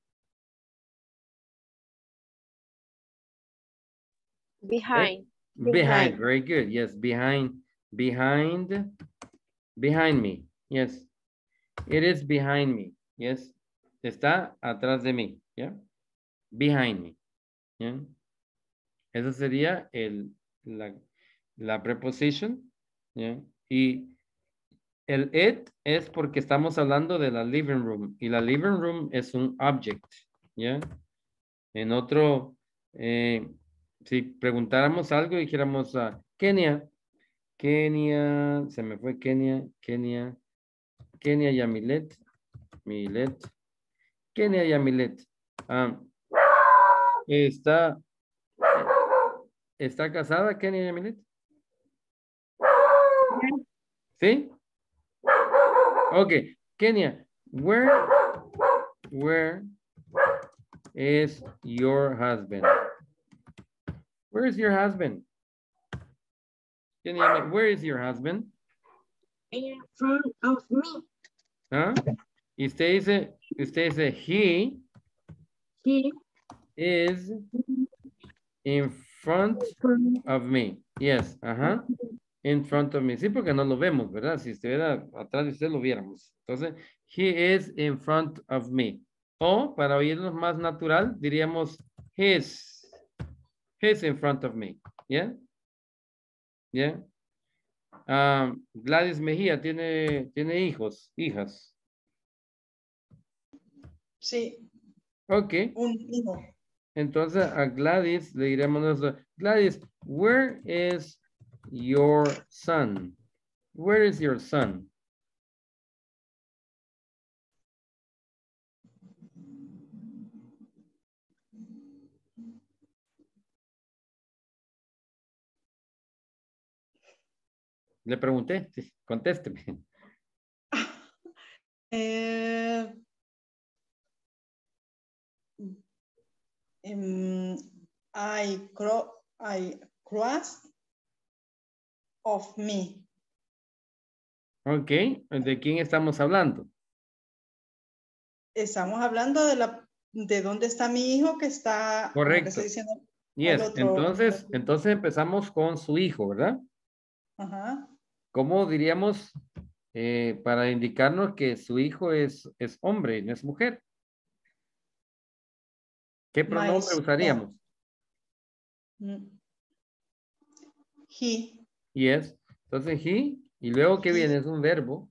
S4: Behind.
S1: Behind. Behind. Very good. Yes, behind. Behind. Behind me. Yes. It is behind me. Yes. Está atrás de mí. Yeah. Behind me. Yeah. Eso sería el, la, la preposition. Yeah. Y el it es porque estamos hablando de la living room. Y la living room es un object. Yeah. En otro, eh, si preguntáramos algo y dijéramos a Kenia, Kenia, se me fue Kenia, Kenia, Kenia Yamilet, Milet, Kenia Yamilet. Ah, está, ¿está casada Kenia Yamilet? ¿Sí? Ok, Kenia, where, where is your husband? Where is your husband? Kenia, where is your husband?
S3: In front of me.
S1: ¿Ah? Y usted dice, usted dice, he,
S3: He
S1: is in front of me. Yes, ajá. In front of me. Sí, porque no lo vemos, ¿verdad? Si estuviera atrás de usted lo viéramos. Entonces, he is in front of me. O, para oírnos más natural, diríamos, His. His in front of me. Yeah. Yeah. Um, Gladys Mejía tiene, tiene hijos, hijas.
S13: Sí.
S1: Ok.
S13: Un hijo.
S1: Entonces a Gladys le diremos nosotros, Gladys, where is your son? Where is your son? Le pregunté, sí, contésteme.
S13: Eh, um, I, cro I cross of me.
S1: Ok, ¿de quién estamos hablando?
S13: Estamos hablando de la de dónde está mi hijo que está, como que
S1: Correcto.
S13: estoy diciendo, al
S1: Yes,
S13: otro.
S1: entonces, entonces empezamos con su hijo, ¿verdad?
S13: Ajá.
S1: ¿Cómo diríamos eh, para indicarnos que su hijo es, es hombre, no es mujer? ¿Qué pronombre
S13: My
S1: usaríamos?
S13: son. He.
S1: Yes. Entonces, he, y luego que
S13: He.
S1: viene es un verbo.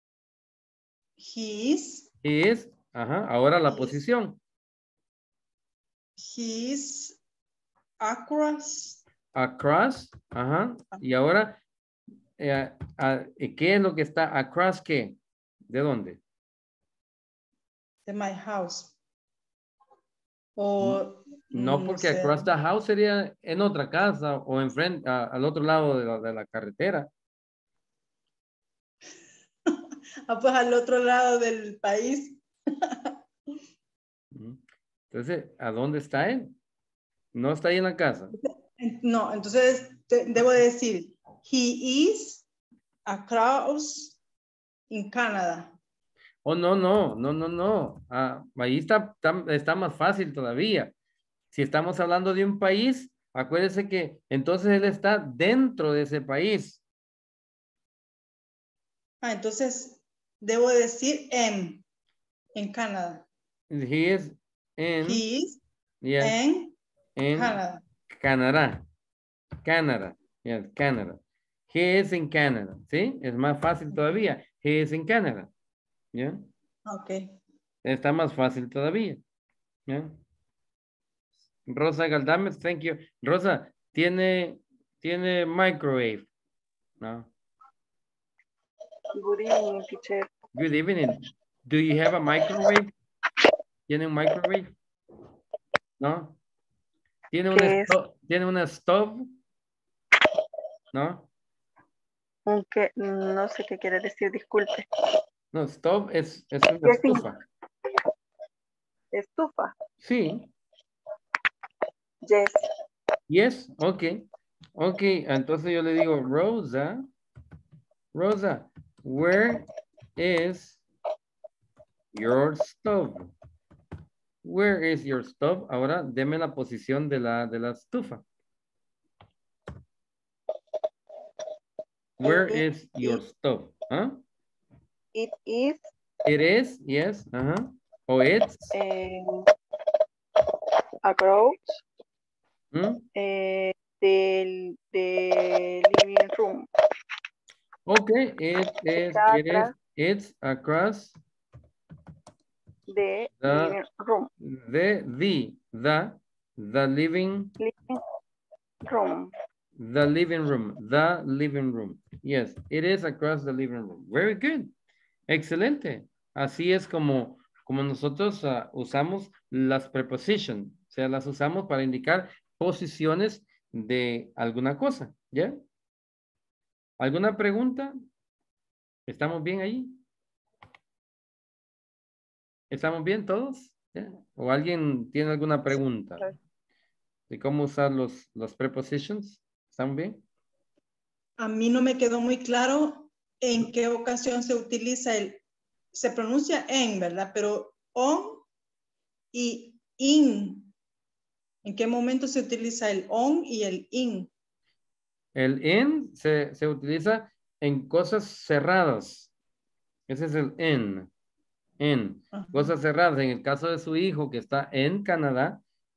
S13: He is.
S1: He is, ajá, ahora la
S13: He is.
S1: posición.
S13: He is across.
S1: Across, ajá, y ahora, eh, a- ¿qué es lo que está across qué? ¿De dónde?
S13: De my house. O
S1: No,
S13: no
S1: porque
S13: sé.
S1: across the house sería en otra casa o enfrente, a- al otro lado de la, de la carretera.
S13: Ah, pues al otro lado del país.
S1: Entonces, ¿a dónde está él? No está ahí en la casa.
S13: No, entonces te- debo decir, he is across in Canada.
S1: Oh, no, no, no, no, no. Ah, ahí está, está, está más fácil todavía. Si estamos hablando de un país, acuérdese que entonces él está dentro de ese país.
S13: Ah, entonces debo decir en, en Canadá.
S1: He is in,
S13: He is
S1: yes,
S13: en
S1: in
S13: Canadá.
S1: Canadá. Canadá. Yes, Canada. He is in Canada. ¿Sí? Es más fácil todavía. He is in Canada. ¿Ya?
S13: Ok.
S1: Está más fácil todavía. ¿Ya? Rosa Galdames, thank you. Rosa, ¿tiene, tiene microwave? No.
S7: Good evening, teacher.
S1: Good evening. Do you have a microwave? ¿Tiene un microwave? ¿No? ¿Tiene una,
S7: ¿Qué es?
S1: sto- ¿Tiene una stove? ¿No?
S7: Aunque no sé qué quiere decir, disculpe.
S1: No, stove es, es una
S7: ¿Qué sí?
S1: estufa.
S7: Estufa.
S1: Sí.
S7: Yes.
S1: Yes, ok. Ok, entonces yo le digo, Rosa, Rosa, where is your stove? Where is your stove? Ahora deme la posición de la, de la estufa. Where
S7: It,
S1: is your
S7: it,
S1: stove? ¿Ah?
S7: it is
S1: It is, yes, ajá. O it's.
S7: um, across
S1: ¿Mm?
S7: eh, del, del living room.
S1: Okay, it is,
S7: Está
S1: it is,
S7: atrás
S1: it's across
S7: de
S1: the,
S7: living room.
S1: the, the, the, the living,
S7: Living room.
S1: the living room, the living room. Yes, it is across the living room. Very good. Excelente. Así es como, como nosotros uh, usamos las prepositions. O sea, las usamos para indicar posiciones de alguna cosa. ¿Ya? ¿Alguna pregunta? ¿Estamos bien ahí? ¿Estamos bien todos? ¿Ya? ¿O alguien tiene alguna pregunta de cómo usar los, los prepositions? ¿Estamos bien?
S13: A mí no me quedó muy claro en qué ocasión se utiliza el, se pronuncia en, ¿verdad? Pero on y in. ¿En qué momento se utiliza el on y el in?
S1: El in se, se utiliza en cosas cerradas. Ese es el in. En
S13: Ajá.
S1: cosas cerradas. En el caso de su hijo que está en Canadá,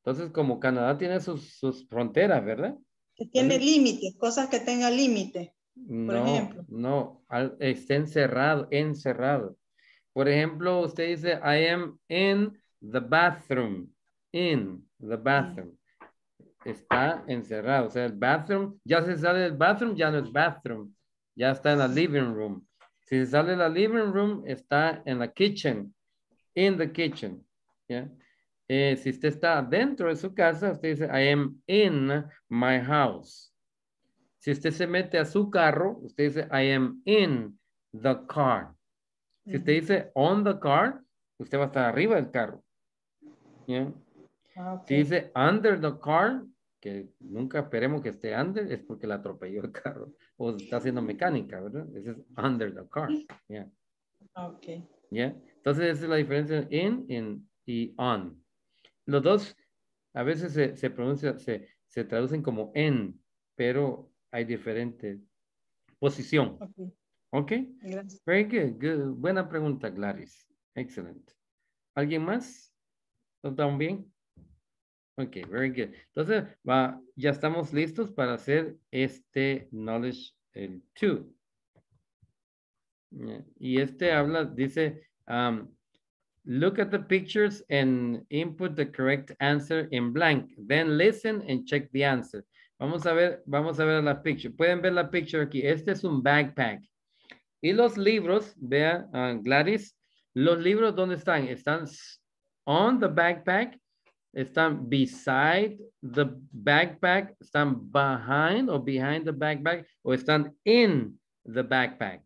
S1: Entonces, como Canadá tiene sus, sus fronteras, ¿verdad?
S13: Que tiene
S1: Entonces,
S13: límites, cosas que tengan límite, por
S1: no,
S13: ejemplo.
S1: no, al- está encerrado, encerrado. Por ejemplo, usted dice, I am in the bathroom. In the bathroom. Está encerrado. O sea, el bathroom, ya se sale del bathroom, ya no es bathroom. Ya está en la living room. Si se sale de la living room, está en la kitchen. In the kitchen. ¿Ya? Eh, si usted está dentro de su casa, usted dice, I am in my house. Si usted se mete a su carro, usted dice, I am in the car. Si usted dice on the car, usted va a estar arriba del carro. ¿Ya?
S13: Ah, ok.
S1: Si dice under the car, que nunca esperemos que esté under, es porque la atropelló el carro o está haciendo mecánica, ¿verdad? Ese es under the car. ¿Ya?
S13: Ok.
S1: ¿Ya? Entonces esa es la diferencia in, in y on. Los dos a veces se, se pronuncia, se, se traducen como en, pero hay diferente posición.
S13: Ok.
S1: ¿Ok?
S13: Gracias.
S1: Very good. Good. Buena pregunta, Gladys. Excelente. ¿Alguien más? ¿No están bien? Ok, very good. Entonces, va, ya estamos listos para hacer este knowledge el two. Yeah. Y este habla, dice, um, look at the pictures and input the correct answer in blank. Then listen and check the answer. Vamos a ver, vamos a ver la picture. Pueden ver la picture aquí. Este es un backpack. Y los libros, vea, uh, Gladys, los libros, ¿dónde están? Están on the backpack, están beside the backpack, están behind or behind the backpack, o están in the backpack.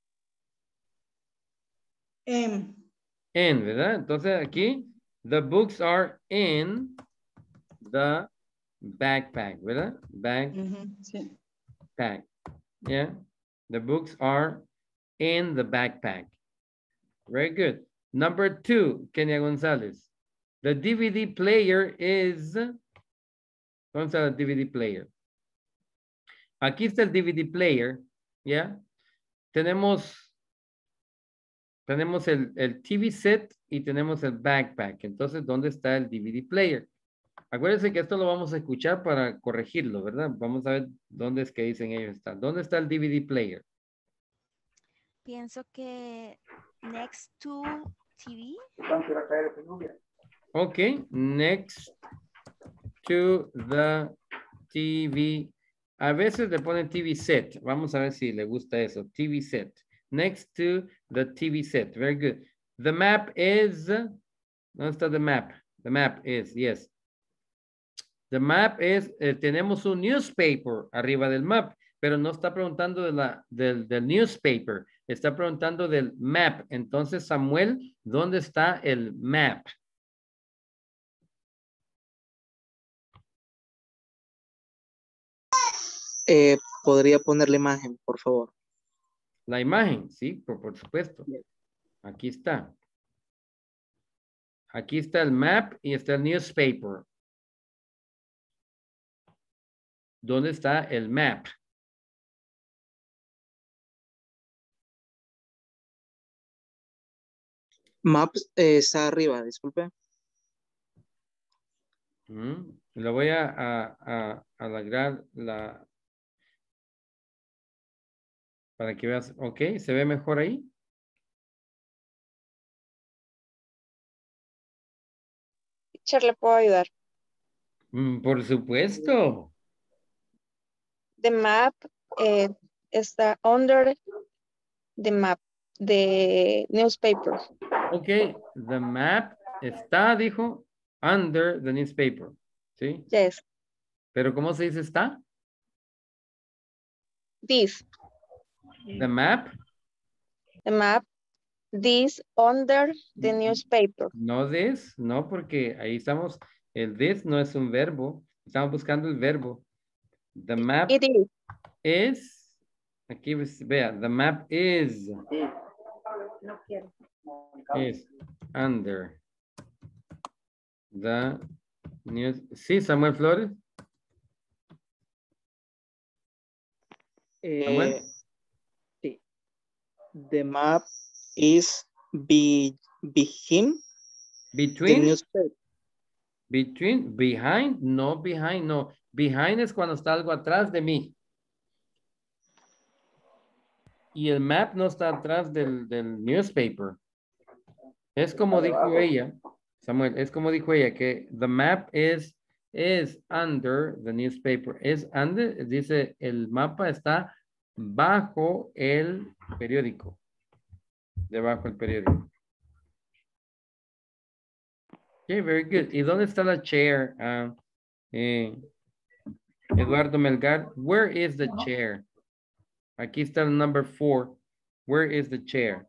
S13: Em,
S1: In, ¿verdad? Entonces aquí, the books are in the backpack, ¿verdad? Backpack.
S13: ujú, sí.
S1: Yeah. The books are in the backpack. Very good. Number two, Kenia Gonzalez. The D V D player is... ¿Dónde está el D V D player? Aquí está el D V D player, ¿ya? Tenemos, tenemos el, el T V set y tenemos el backpack. Entonces, ¿dónde está el D V D player? Acuérdense que esto lo vamos a escuchar para corregirlo, ¿verdad? Vamos a ver dónde es que dicen ellos están. ¿Dónde está el D V D player?
S10: Pienso que next to T V.
S1: Ok, next to the T V. A veces le ponen T V set. Vamos a ver si le gusta eso. T V set. Next to the T V set. Very good. The map is... ¿Dónde está the map? The map is, yes. The map is... Eh, tenemos un newspaper arriba del map, pero no está preguntando de la, del, del newspaper. Está preguntando del map. Entonces, Samuel, ¿dónde está el map?
S14: Eh, ¿podría poner la imagen, por favor?
S1: La imagen, sí, por, por supuesto. Aquí está. Aquí está el map y está el newspaper. ¿Dónde está el map?
S14: Maps eh, está arriba, disculpe.
S1: Mm, Le voy a, a, a alargar la... Para que veas. Ok, ¿se ve mejor ahí?
S15: Teacher, ¿le puedo ayudar?
S1: Mm, por supuesto.
S15: The map eh, está under the map, the newspaper.
S1: Ok, the map está, dijo, under the newspaper. ¿Sí?
S15: Yes.
S1: Pero ¿cómo se dice está?
S15: This.
S1: The map.
S15: The map. This under the newspaper.
S1: No this, no, porque ahí estamos, el this no es un verbo, estamos buscando el verbo. The map
S15: It is.
S1: is, aquí vea, the map is,
S15: No quiero.
S1: is under the news. Sí, Samuel Flores. Samuel.
S14: Eh, sí. The map is be, behind
S1: Between.
S14: the newspaper.
S1: Between, behind, no behind, no. Behind es cuando está algo atrás de mí. Y el map no está atrás del, del newspaper. Es como dijo ella, Samuel, es como dijo ella, que the map is, is under the newspaper. Es under, dice, el mapa está bajo el periódico. Debajo del periódico. Okay, very good. ¿Y dónde está la chair? Uh, eh, Eduardo Melgar, where is the chair? Aquí está el number four. Where is the chair?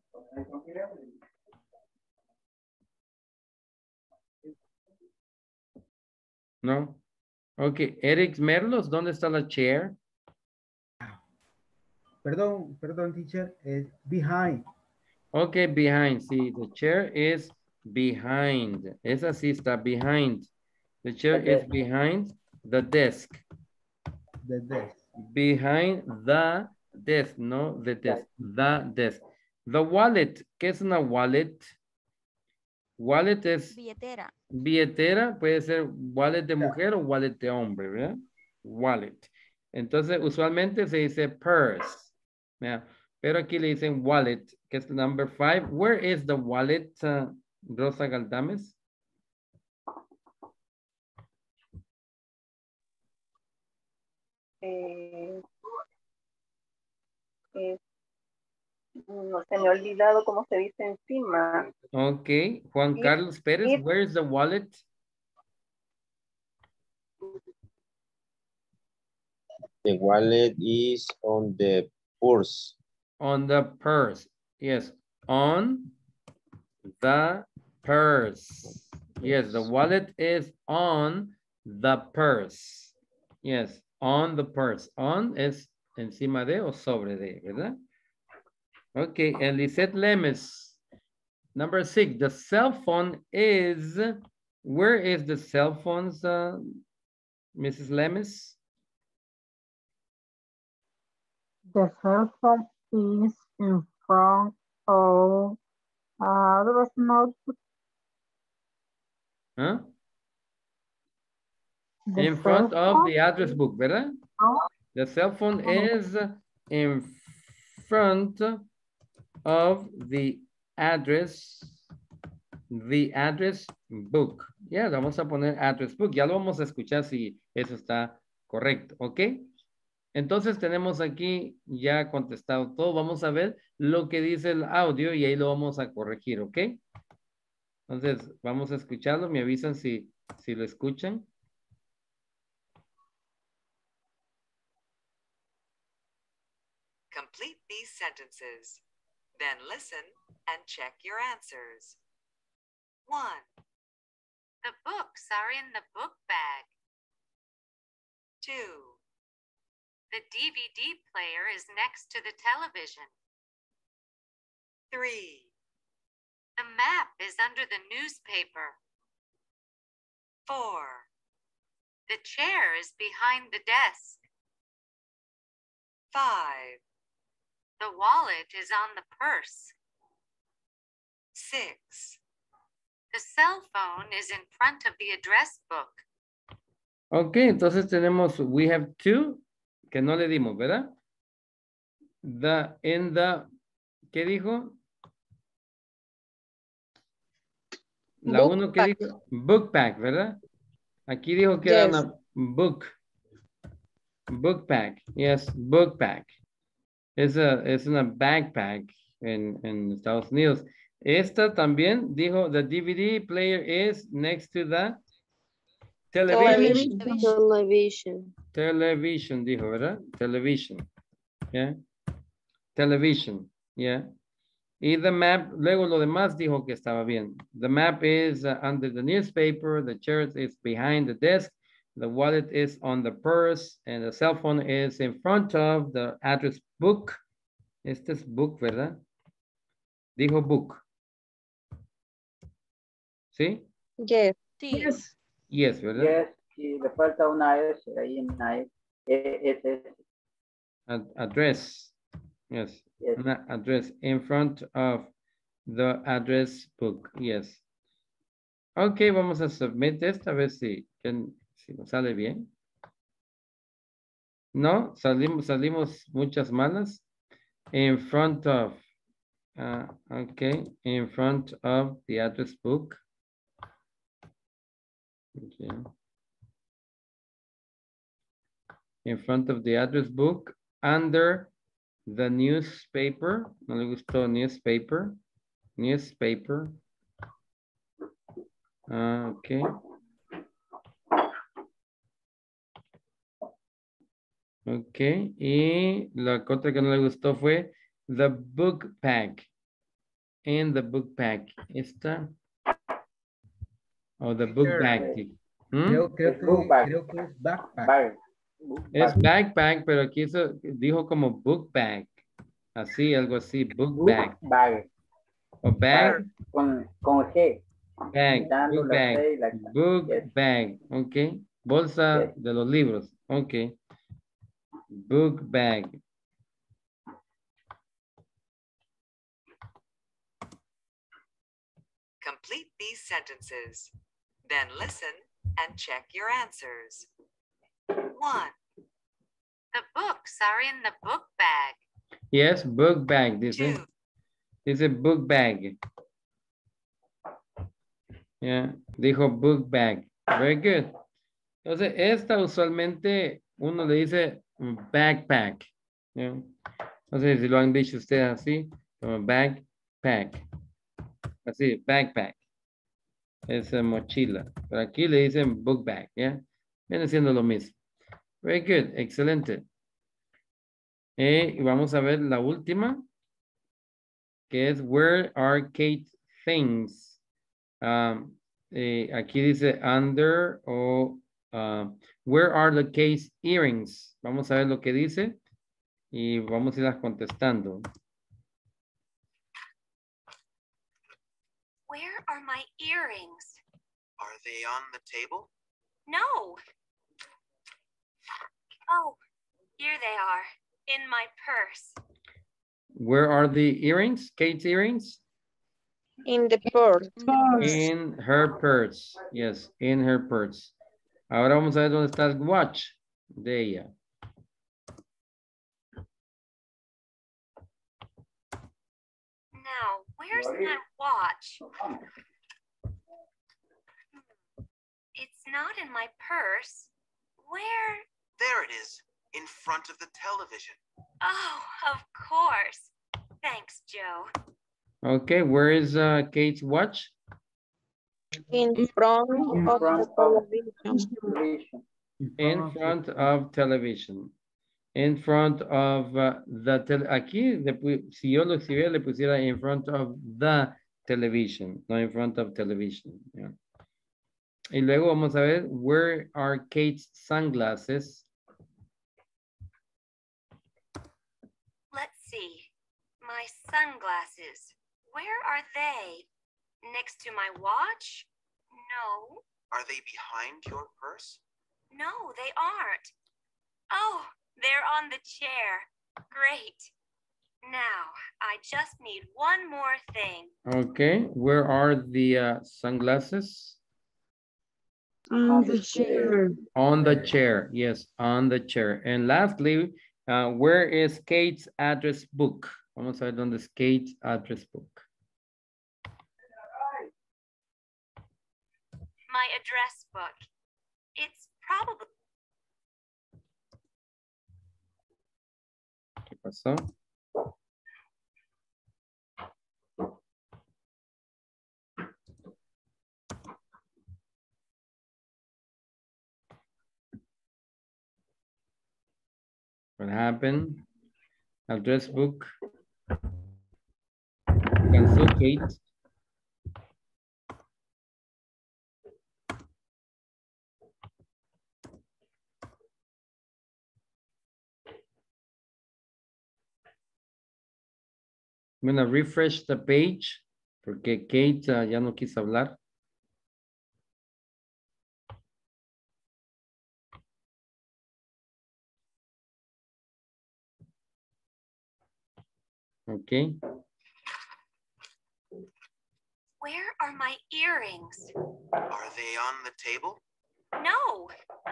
S1: No. Ok, Eric Merlos, ¿dónde está la chair?
S12: Perdón, perdón, teacher. Es behind.
S1: Ok, behind. Sí, the chair is behind. Esa sí está behind. The chair is behind the desk.
S12: The desk.
S1: Behind the desk, no the desk, the desk. The wallet, ¿qué es una wallet? Wallet es...
S10: Billetera.
S1: Billetera, puede ser wallet de mujer o wallet de hombre, ¿verdad? Wallet. Entonces, usualmente se dice purse. ¿Verdad? Pero aquí le dicen wallet, que es number five. Where is the wallet, uh, Rosa Galdames?
S7: Eh, eh, no se me ha olvidado cómo se dice encima.
S1: Ok, Juan
S7: It,
S1: Carlos Pérez,
S7: it,
S1: where is the wallet?
S16: The wallet is on the purse.
S1: On the purse. Yes, on the purse. Yes, the wallet is on the purse. Yes, on the purse. On es encima de o sobre de, ¿verdad? Okay, and Lisette Lemes. Number six, the cell phone is, where is the cell phones, uh, Missus Lemes?
S3: The cell phone is in front of uh, there was no
S1: Huh?
S3: the
S1: In
S3: cell
S1: front of
S3: phone
S1: the address book, ¿verdad? The cell phone is in front of the address, the address book. Ya, le vamos a poner address book. Ya lo vamos a escuchar si eso está correcto, ¿ok? Entonces tenemos aquí ya contestado todo. Vamos a ver lo que dice el audio y ahí lo vamos a corregir, ¿ok? Entonces vamos a escucharlo. Me avisan si, si lo escuchan.
S17: Complete these sentences. Then listen and check your answers. One.
S18: The books are in the book bag.
S17: Two.
S18: The D V D player is next to the television.
S17: Three.
S18: The map is under the newspaper.
S17: Four.
S18: The chair is behind the desk.
S17: Five.
S18: The wallet is on the purse.
S17: Six.
S18: The cell phone is in front of the address book.
S1: Ok, entonces tenemos, we have two, que no le dimos, ¿verdad? The, in the, ¿qué dijo? La
S15: Book
S1: uno que
S15: pack.
S1: dijo, book pack, ¿verdad? Aquí dijo que
S15: Yes.
S1: era una book. Book pack, yes, book pack. Es, a, es una backpack en, en Estados Unidos. Esta también dijo, the D V D player is next to the television.
S4: Television. Television.
S1: Television, dijo, ¿verdad? Television. Yeah. Television. Yeah. Y the map, luego lo demás dijo que estaba bien. The map is uh, under the newspaper, the chair is behind the desk, the wallet is on the purse, and the cell phone is in front of the address book. Este es book, ¿verdad? Dijo book. ¿Sí?
S15: Yes.
S4: Yes.
S1: Yes, ¿verdad?
S5: Yes, y le falta una S ahí en la S. E- S.
S1: Ad- address. Yes.
S5: Yes.
S1: Una address in front of the address book. Yes. Ok, vamos a submit esta, a ver si, si nos sale bien. No, salimos, salimos muchas malas. In front of, uh, okay, in front of the address book. Okay. In front of the address book, under the newspaper. No le gustó newspaper. Newspaper. Uh, okay. Ok, y la otra que no le gustó fue the book pack. En the book pack. Esta. O the book bag. ¿Mm?
S12: Creo, creo,
S5: Es
S12: que,
S5: book bag.
S12: creo que es backpack.
S5: Bag. Book
S1: Es
S5: bag.
S1: backpack, pero aquí eso dijo como book bag. Así, algo así, book
S5: Book
S1: bag.
S5: bag.
S1: O bag,
S5: Bag. Con, con G.
S1: bag,
S5: Quitando
S1: book
S5: la
S1: bag.
S5: C y la K.
S1: Book
S5: Yes.
S1: bag, ok. Bolsa
S5: Yes.
S1: de los libros, ok. Book bag.
S17: Complete these sentences. Then listen and check your answers. One,
S18: The books are in the book bag.
S1: Yes, book bag, dice.
S17: two,
S1: Dice book bag. Yeah, dijo book bag. Very good. Entonces, esta usualmente uno le dice backpack. Yeah. No sé si lo han dicho ustedes así, como backpack. Así, backpack. Es eh, mochila. Pero aquí le dicen book bag, ¿ya? Viene siendo lo mismo. Very good, excelente. Eh, y vamos a ver la última, que es where are Kate's things? Um, eh, aquí dice under o uh, where are the Kate's earrings? Vamos a ver lo que dice y vamos a irlas contestando.
S18: Where are my earrings?
S19: Are they on the table?
S18: No. Oh, here they are, in my purse.
S1: Where are the earrings? Kate's earrings?
S15: In the purse.
S1: In her purse. Yes, in her purse. Ahora vamos a ver dónde está el watch de ella.
S18: Now, where's my watch? It's not in my purse. Where?
S19: There it is, in front of the television.
S18: Oh, of course. Thanks, Joe.
S1: Okay, where is uh, Kate's watch?
S15: In front
S5: In
S15: of
S5: front
S15: the
S5: of
S15: television.
S5: television.
S1: In front of television. In front of uh, the tel aquí, le pu- si yo lo escribiera, le pusiera in front of the television, no in front of television. Yeah. Y luego vamos a ver, where are Kate's sunglasses?
S18: Let's see. My sunglasses. Where are they? Next to my watch? No.
S19: Are they behind your purse?
S18: No, they aren't. Oh, they're on the chair. Great. Now, I just need one more thing.
S1: Okay, where are the uh, sunglasses?
S9: On the chair.
S1: On the chair, yes, on the chair. And lastly, uh, where is Kate's address book? Vamos a ver dónde es Kate's address book.
S18: My address book. It's probably...
S1: ¿Qué pasó? What happened? Address book. Cancel Kate. I'm gonna refresh the page porque Kate uh, ya no quiso hablar. Okay.
S18: where are my earrings?
S19: Are they on the table?
S18: No.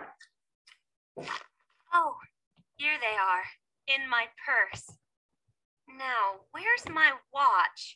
S18: Oh, here they are, in my purse. Now, where's my watch?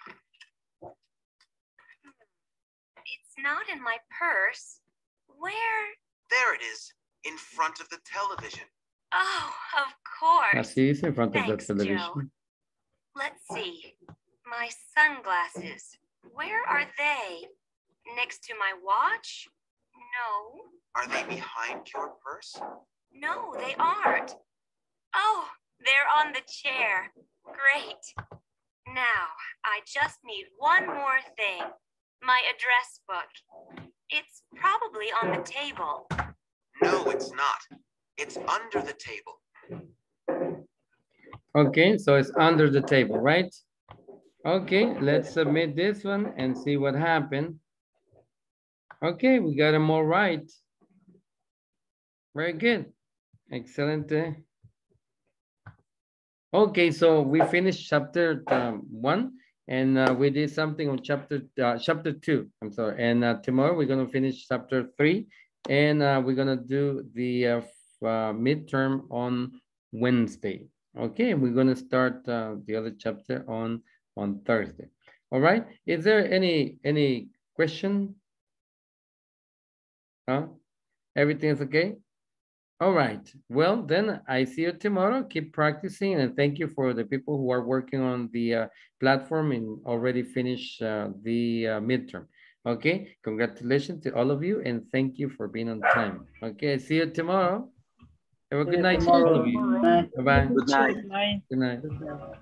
S18: It's not in my purse. Where?
S19: There it is, in front of the television.
S18: Oh, of course.
S1: Así dice, in front of the
S18: Thanks, Joe.
S1: television.
S18: Let's see. My sunglasses. Where are they? Next to my watch? No.
S19: Are they behind your purse?
S18: No, they aren't. Oh, they're on the chair. Great. Now, I just need one more thing. My address book. It's probably on the table.
S19: No, it's not. It's under the table.
S1: Okay, so it's under the table, right? Okay, let's submit this one and see what happened. Okay, we got them all right. Very good. Excellent. Okay, so we finished chapter um, one, and uh, we did something on chapter uh, chapter two. I'm sorry. And uh, tomorrow we're gonna finish chapter three, and uh, we're gonna do the uh, uh, midterm on Wednesday. Okay, we're gonna start uh, the other chapter on on Thursday. All right. Is there any any question? Huh? Everything is okay? All right. Well, then I see you tomorrow. Keep practicing, and thank you for the people who are working on the uh, platform and already finished uh, the uh, midterm. Okay. Congratulations to all of you, and thank you for being on time. Okay. See you tomorrow. Have a good night to all of you. Bye-bye.
S5: Good night.
S6: Good night.
S1: Good night.